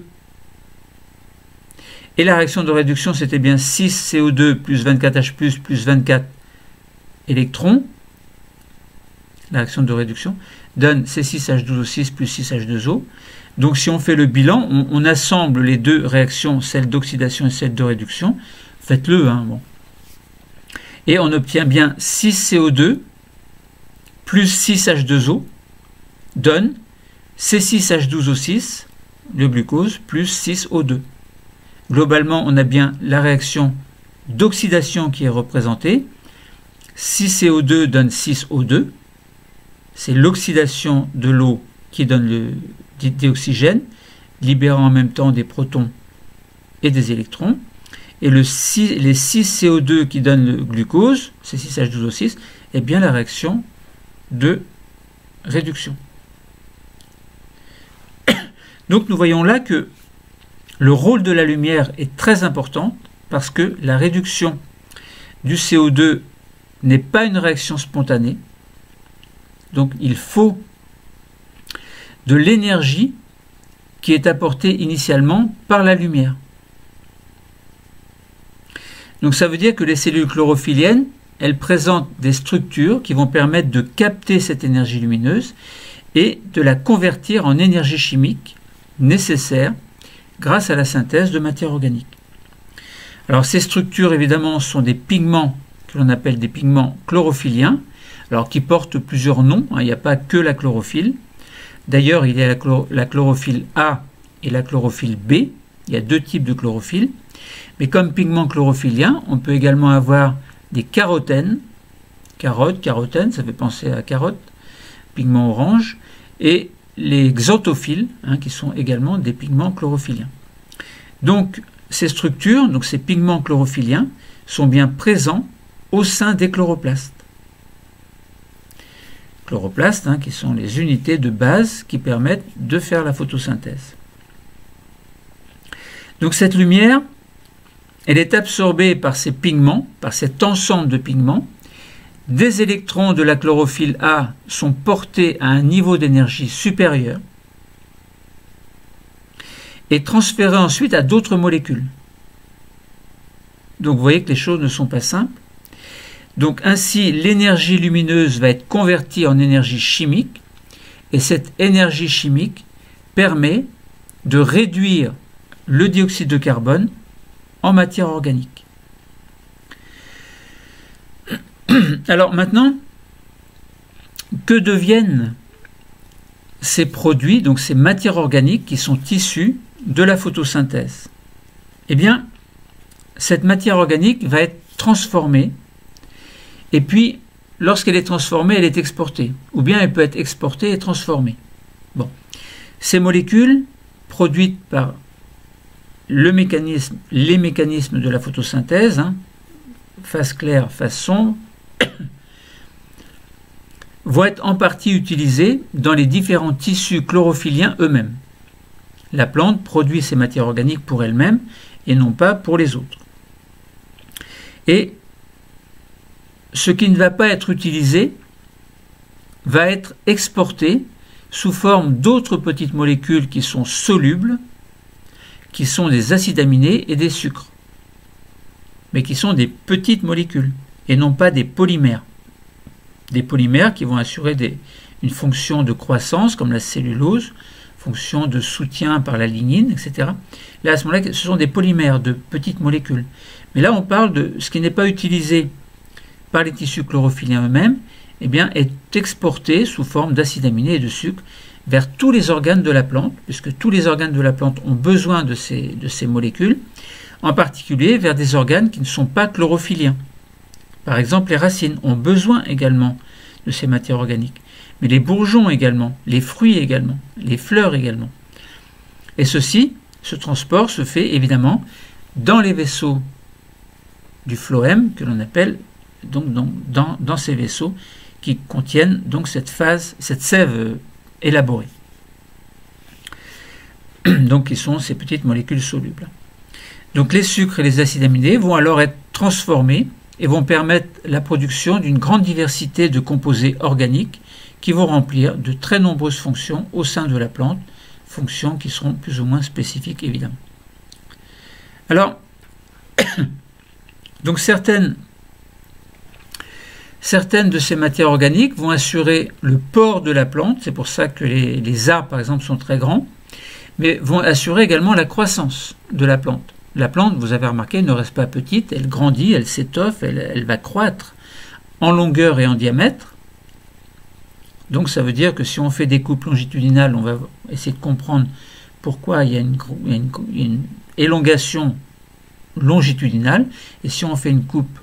Et la réaction de réduction, c'était bien 6 CO2 plus 24H+, plus 24 électrons. La réaction de réduction donne C6H12O6 plus 6H2O. Donc si on fait le bilan, on assemble les deux réactions, celle d'oxydation et celle de réduction. Faites-le. Bon. Et on obtient bien 6 CO2 plus 6H2O donne C6H12O6, le glucose, plus 6O2. Globalement, on a bien la réaction d'oxydation qui est représentée. 6 CO2 donne 6 O2. C'est l'oxydation de l'eau qui donne le dioxygène, libérant en même temps des protons et des électrons. Et les 6 CO2 qui donnent le glucose, c'est 6H12O6, est bien la réaction de réduction. Donc nous voyons là que le rôle de la lumière est très important parce que la réduction du CO2 n'est pas une réaction spontanée. Donc il faut de l'énergie qui est apportée initialement par la lumière. Donc ça veut dire que les cellules chlorophylliennes, elles présentent des structures qui vont permettre de capter cette énergie lumineuse et de la convertir en énergie chimique nécessaire grâce à la synthèse de matière organique. Alors ces structures évidemment sont des pigments que l'on appelle des pigments chlorophylliens, alors qui portent plusieurs noms, il n'y a pas que la chlorophylle. D'ailleurs, il y a la chlorophylle A et la chlorophylle B. Il y a deux types de chlorophylle. Mais comme pigment chlorophyllien, on peut également avoir des carotènes. Carotène, ça fait penser à carotte, pigment orange. Et les xanthophiles, qui sont également des pigments chlorophylliens. Donc, ces structures, donc ces pigments chlorophylliens, sont bien présents au sein des chloroplastes. Chloroplastes, qui sont les unités de base qui permettent de faire la photosynthèse. Donc cette lumière, elle est absorbée par ces pigments, par cet ensemble de pigments. Des électrons de la chlorophylle A sont portés à un niveau d'énergie supérieur et transférés ensuite à d'autres molécules. Donc vous voyez que les choses ne sont pas simples. Donc ainsi, l'énergie lumineuse va être convertie en énergie chimique, et cette énergie chimique permet de réduire le dioxyde de carbone en matière organique. Alors maintenant, que deviennent ces produits, donc ces matières organiques qui sont issues de la photosynthèse? Eh bien, cette matière organique va être transformée, et puis, lorsqu'elle est transformée, elle est exportée. Ou bien elle peut être exportée et transformée. Bon. Ces molécules, produites par les mécanismes de la photosynthèse, face claire, face sombre, vont être en partie utilisées dans les différents tissus chlorophylliens eux-mêmes. La plante produit ces matières organiques pour elle-même et non pas pour les autres. Et ce qui ne va pas être utilisé va être exporté sous forme d'autres petites molécules qui sont solubles, qui sont des acides aminés et des sucres, mais qui sont des petites molécules et non pas des polymères. Des polymères qui vont assurer une fonction de croissance comme la cellulose, fonction de soutien par la lignine, etc. Là, à ce moment-là, ce sont des polymères de petites molécules. Mais là, on parle de ce qui n'est pas utilisé par les tissus chlorophylliens eux-mêmes, eh bien, est exporté sous forme d'acides aminés et de sucre vers tous les organes de la plante, puisque tous les organes de la plante ont besoin de ces molécules, en particulier vers des organes qui ne sont pas chlorophylliens. Par exemple, les racines ont besoin également de ces matières organiques, mais les bourgeons également, les fruits également, les fleurs également. Et ce transport se fait évidemment dans les vaisseaux du phloème, que l'on appelle donc dans ces vaisseaux qui contiennent donc cette sève élaborée. Donc qui sont ces petites molécules solubles. Donc les sucres et les acides aminés vont alors être transformés et vont permettre la production d'une grande diversité de composés organiques qui vont remplir de très nombreuses fonctions au sein de la plante, fonctions qui seront plus ou moins spécifiques évidemment. Alors, donc certaines de ces matières organiques vont assurer le port de la plante, c'est pour ça que les arbres par exemple sont très grands, mais vont assurer également la croissance de la plante. La plante, vous avez remarqué, ne reste pas petite, elle grandit, elle s'étoffe, elle va croître en longueur et en diamètre. Donc ça veut dire que si on fait des coupes longitudinales, on va essayer de comprendre pourquoi il y a une élongation longitudinale, et si on fait une coupe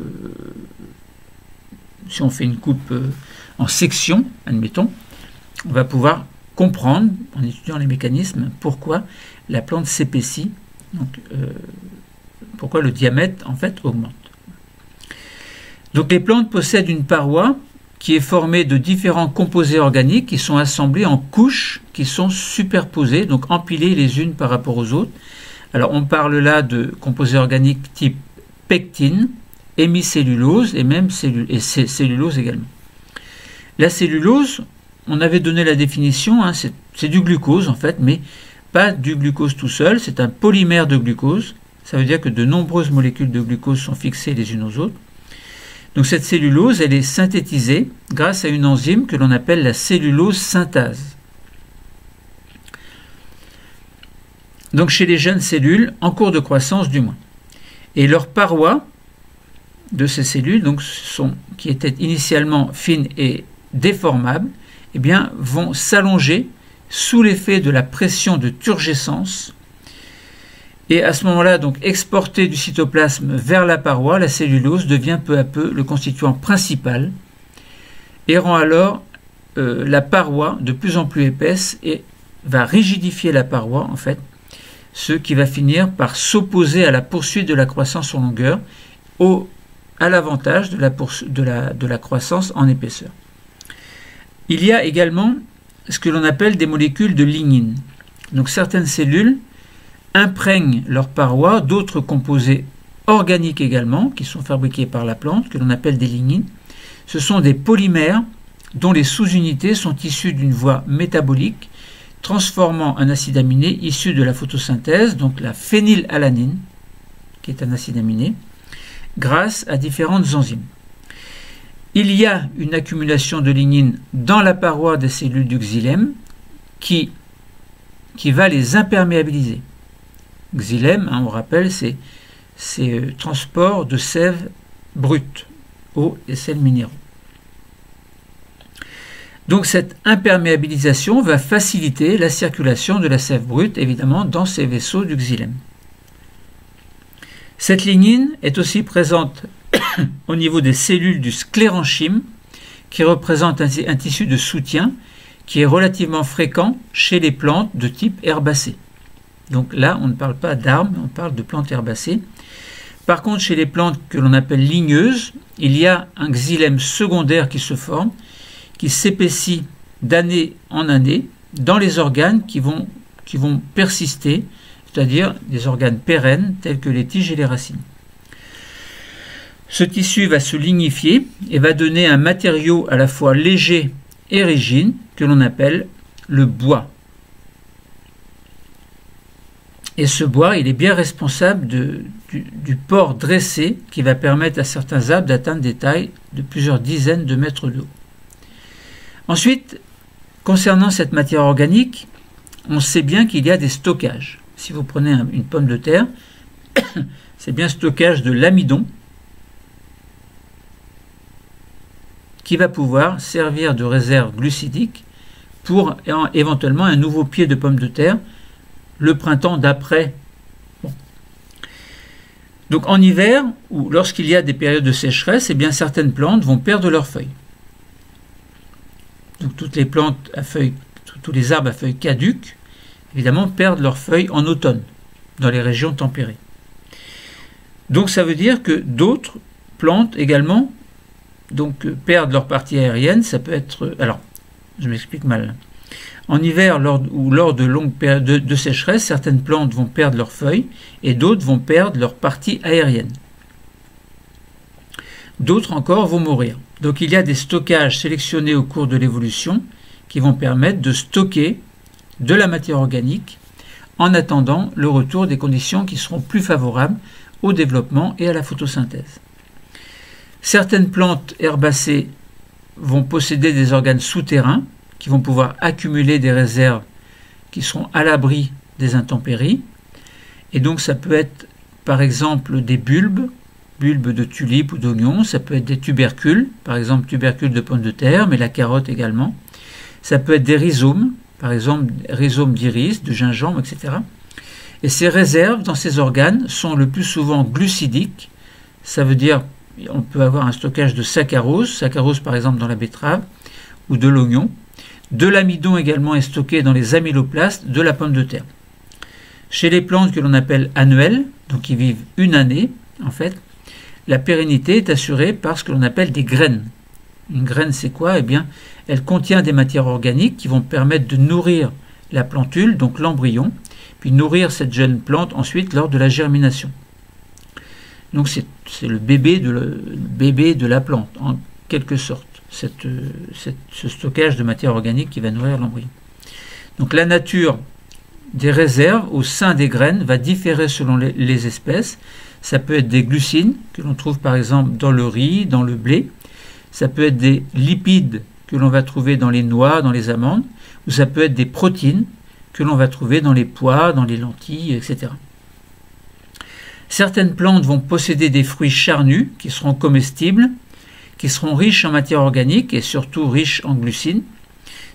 en section, admettons, on va pouvoir comprendre, en étudiant les mécanismes, pourquoi la plante s'épaissit, donc pourquoi le diamètre en fait augmente. Donc les plantes possèdent une paroi qui est formée de différents composés organiques qui sont assemblés en couches qui sont superposées, donc empilées les unes par rapport aux autres. Alors on parle là de composés organiques type pectine, hémicellulose et même cellulose également. La cellulose, on avait donné la définition, c'est du glucose en fait, mais pas du glucose tout seul, c'est un polymère de glucose. Ça veut dire que de nombreuses molécules de glucose sont fixées les unes aux autres. Donc cette cellulose, elle est synthétisée grâce à une enzyme que l'on appelle la cellulose synthase. Donc chez les jeunes cellules, en cours de croissance du moins. Et leurs parois de ces cellules, donc qui étaient initialement fines et déformables, eh bien, vont s'allonger sous l'effet de la pression de turgescence. Et à ce moment-là, donc exportée du cytoplasme vers la paroi, la cellulose devient peu à peu le constituant principal et rend alors la paroi de plus en plus épaisse et va rigidifier la paroi, en fait, ce qui va finir par s'opposer à la poursuite de la croissance en longueur, à l'avantage de la croissance en épaisseur. Il y a également ce que l'on appelle des molécules de lignine. Donc certaines cellules imprègnent leurs parois d'autres composés organiques également, qui sont fabriqués par la plante, que l'on appelle des lignines. Ce sont des polymères dont les sous-unités sont issues d'une voie métabolique, transformant un acide aminé issu de la photosynthèse, donc la phénylalanine, qui est un acide aminé, grâce à différentes enzymes. Il y a une accumulation de lignine dans la paroi des cellules du xylème qui va les imperméabiliser. Xylème, on rappelle, c'est transport de sève brute, eau et sels minéraux. Donc cette imperméabilisation va faciliter la circulation de la sève brute, évidemment, dans ces vaisseaux du xylème. Cette lignine est aussi présente au niveau des cellules du sclérenchyme, qui représente un tissu de soutien qui est relativement fréquent chez les plantes de type herbacée. Donc là, on ne parle pas d'arbres, on parle de plantes herbacées. Par contre, chez les plantes que l'on appelle ligneuses, il y a un xylème secondaire qui se forme, qui s'épaissit d'année en année dans les organes qui vont persister, c'est-à-dire des organes pérennes tels que les tiges et les racines. Ce tissu va se lignifier et va donner un matériau à la fois léger et rigide que l'on appelle le bois. Et ce bois, il est bien responsable du port dressé qui va permettre à certains arbres d'atteindre des tailles de plusieurs dizaines de mètres de haut. Ensuite, concernant cette matière organique, on sait bien qu'il y a des stockages. Si vous prenez une pomme de terre, c'est bien stockage de l'amidon qui va pouvoir servir de réserve glucidique pour éventuellement un nouveau pied de pomme de terre le printemps d'après. Bon. Donc en hiver, ou lorsqu'il y a des périodes de sécheresse, eh bien certaines plantes vont perdre leurs feuilles. Donc toutes les plantes à feuilles, tous les arbres à feuilles caduques, évidemment, perdent leurs feuilles en automne, dans les régions tempérées. Donc ça veut dire que d'autres plantes également perdent leur partie aérienne. Ça peut être... Alors, je m'explique mal. En hiver, lors de longues périodes de sécheresse, certaines plantes vont perdre leurs feuilles et d'autres vont perdre leur partie aérienne. D'autres encore vont mourir. Donc il y a des stockages sélectionnés au cours de l'évolution qui vont permettre de stocker de la matière organique en attendant le retour des conditions qui seront plus favorables au développement et à la photosynthèse. Certaines plantes herbacées vont posséder des organes souterrains qui vont pouvoir accumuler des réserves qui seront à l'abri des intempéries. Et donc ça peut être par exemple des bulbes de tulipes ou d'oignons, ça peut être des tubercules, par exemple tubercules de pommes de terre, mais la carotte également. Ça peut être des rhizomes, par exemple rhizomes d'iris, de gingembre, etc. Et ces réserves dans ces organes sont le plus souvent glucidiques, ça veut dire on peut avoir un stockage de saccharose par exemple dans la betterave ou de l'oignon. De l'amidon également est stocké dans les amyloplastes de la pomme de terre. Chez les plantes que l'on appelle annuelles, donc qui vivent une année, en fait, la pérennité est assurée par ce que l'on appelle des graines. Une graine, c'est quoi? Eh bien, elle contient des matières organiques qui vont permettre de nourrir la plantule, donc l'embryon, puis nourrir cette jeune plante ensuite lors de la germination. Donc c'est le bébé de la plante, en quelque sorte, ce stockage de matière organique qui va nourrir l'embryon. Donc la nature des réserves au sein des graines va différer selon les espèces. Ça peut être des glucines que l'on trouve par exemple dans le riz, dans le blé. Ça peut être des lipides que l'on va trouver dans les noix, dans les amandes. Ou ça peut être des protéines que l'on va trouver dans les pois, dans les lentilles, etc. Certaines plantes vont posséder des fruits charnus qui seront comestibles, qui seront riches en matière organique et surtout riches en glucines.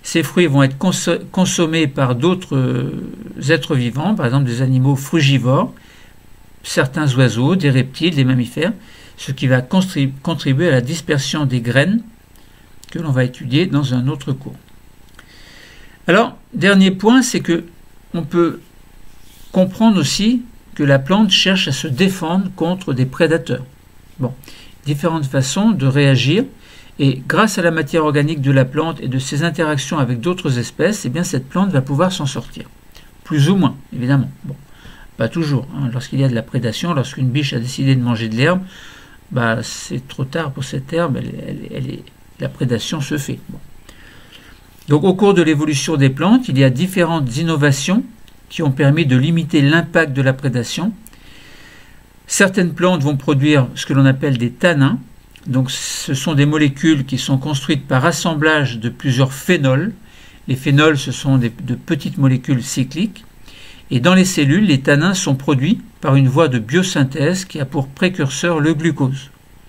Ces fruits vont être consommés par d'autres êtres vivants, par exemple des animaux frugivores, certains oiseaux, des reptiles, des mammifères, ce qui va contribuer à la dispersion des graines que l'on va étudier dans un autre cours. Alors, dernier point, c'est que on peut comprendre aussi que la plante cherche à se défendre contre des prédateurs. Bon, différentes façons de réagir, et grâce à la matière organique de la plante et de ses interactions avec d'autres espèces, eh bien cette plante va pouvoir s'en sortir. Plus ou moins, évidemment. Bon, pas toujours. Hein. Lorsqu'il y a de la prédation, lorsqu'une biche a décidé de manger de l'herbe, c'est trop tard pour cette herbe, la prédation se fait. Bon. Donc au cours de l'évolution des plantes, il y a différentes innovations qui ont permis de limiter l'impact de la prédation. Certaines plantes vont produire ce que l'on appelle des tanins. Donc ce sont des molécules qui sont construites par assemblage de plusieurs phénols. Les phénols, ce sont de petites molécules cycliques. Et dans les cellules, les tanins sont produits par une voie de biosynthèse qui a pour précurseur le glucose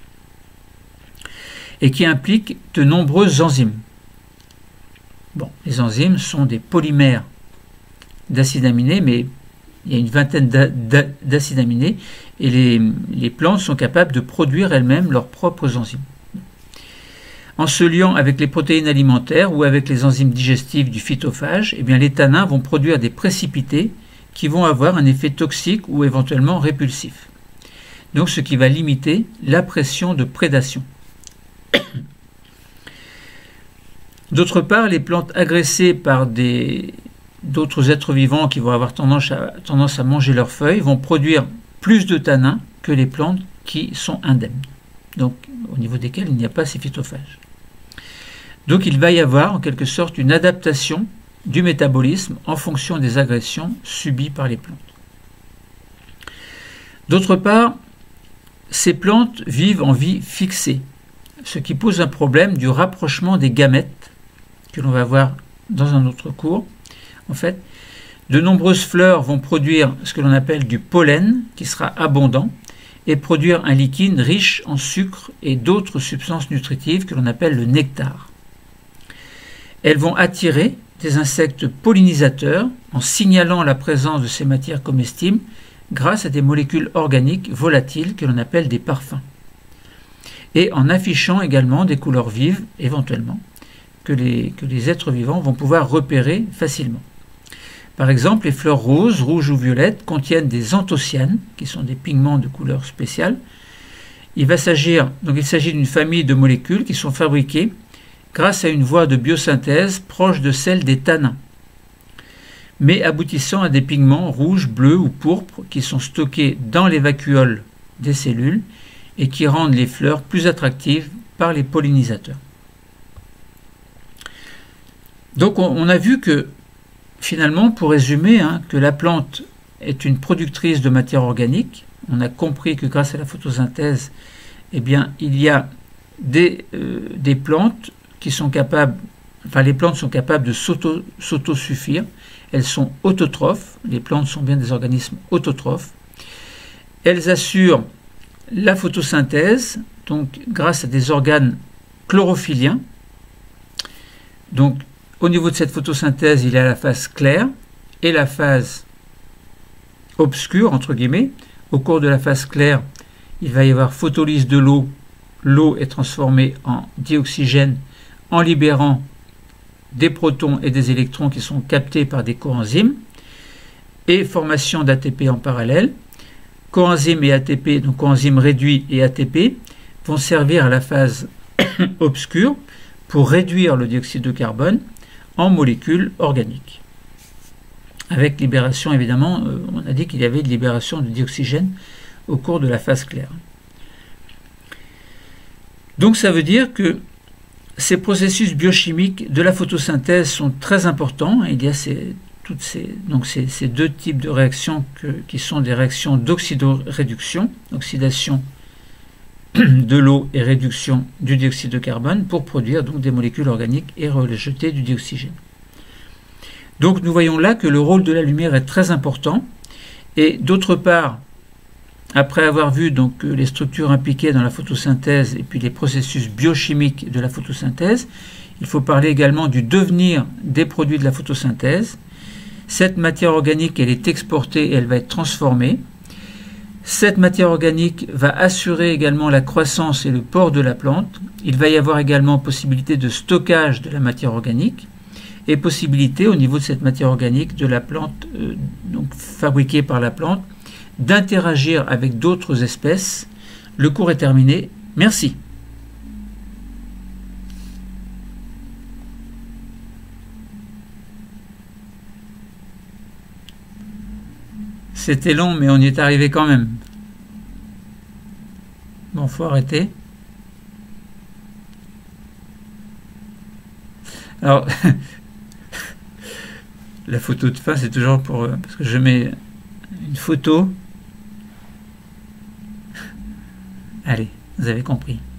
et qui implique de nombreuses enzymes. Bon, les enzymes sont des polymères d'acides aminés, mais il y a une vingtaine d'acides aminés et les plantes sont capables de produire elles-mêmes leurs propres enzymes. En se liant avec les protéines alimentaires ou avec les enzymes digestives du phytophage, eh bien les tanins vont produire des précipités qui vont avoir un effet toxique ou éventuellement répulsif. Donc ce qui va limiter la pression de prédation. D'autre part, les plantes agressées par d'autres êtres vivants qui vont avoir tendance à manger leurs feuilles vont produire plus de tanins que les plantes qui sont indemnes, donc au niveau desquelles il n'y a pas ces phytophages. Donc il va y avoir en quelque sorte une adaptation du métabolisme en fonction des agressions subies par les plantes. D'autre part, ces plantes vivent en vie fixée, ce qui pose un problème du rapprochement des gamètes que l'on va voir dans un autre cours. En fait, de nombreuses fleurs vont produire ce que l'on appelle du pollen, qui sera abondant, et produire un liquide riche en sucre et d'autres substances nutritives que l'on appelle le nectar. Elles vont attirer des insectes pollinisateurs en signalant la présence de ces matières comestibles grâce à des molécules organiques volatiles que l'on appelle des parfums, et en affichant également des couleurs vives, éventuellement, que les êtres vivants vont pouvoir repérer facilement. Par exemple, les fleurs roses, rouges ou violettes contiennent des anthocyanes, qui sont des pigments de couleur spéciale. Il s'agit d'une famille de molécules qui sont fabriquées grâce à une voie de biosynthèse proche de celle des tanins, mais aboutissant à des pigments rouges, bleus ou pourpres qui sont stockés dans les vacuoles des cellules et qui rendent les fleurs plus attractives par les pollinisateurs. Donc on a vu que finalement, pour résumer, que la plante est une productrice de matière organique. On a compris que grâce à la photosynthèse, eh bien, il y a des plantes qui sont capables, les plantes sont capables de s'autosuffire. Elles sont autotrophes. Les plantes sont bien des organismes autotrophes. Elles assurent la photosynthèse, donc grâce à des organes chlorophylliens. Donc, au niveau de cette photosynthèse, il y a la phase claire et la phase obscure, entre guillemets. Au cours de la phase claire, il va y avoir photolyse de l'eau. L'eau est transformée en dioxygène en libérant des protons et des électrons qui sont captés par des coenzymes et formation d'ATP en parallèle. Coenzymes et ATP, donc coenzymes réduits et ATP, vont servir à la phase obscure pour réduire le dioxyde de carbone en molécules organiques. Avec libération, évidemment, on a dit qu'il y avait une libération de dioxygène au cours de la phase claire. Donc ça veut dire que ces processus biochimiques de la photosynthèse sont très importants. Il y a ces deux types de réactions qui sont des réactions d'oxydoréduction, oxydation de l'eau et réduction du dioxyde de carbone pour produire donc des molécules organiques et rejeter du dioxygène. Donc nous voyons là que le rôle de la lumière est très important, et d'autre part, après avoir vu donc les structures impliquées dans la photosynthèse et puis les processus biochimiques de la photosynthèse, Il faut parler également du devenir des produits de la photosynthèse. Cette matière organique, elle est exportée et elle va être transformée. Cette matière organique va assurer également la croissance et le port de la plante. Il va y avoir également possibilité de stockage de la matière organique et possibilité au niveau de cette matière organique de la plante, donc fabriquée par la plante, d'interagir avec d'autres espèces. Le cours est terminé. Merci. C'était long, mais on y est arrivé quand même. Bon, faut arrêter. Alors, la photo de fin, c'est toujours pour... parce que je mets une photo. Allez, vous avez compris.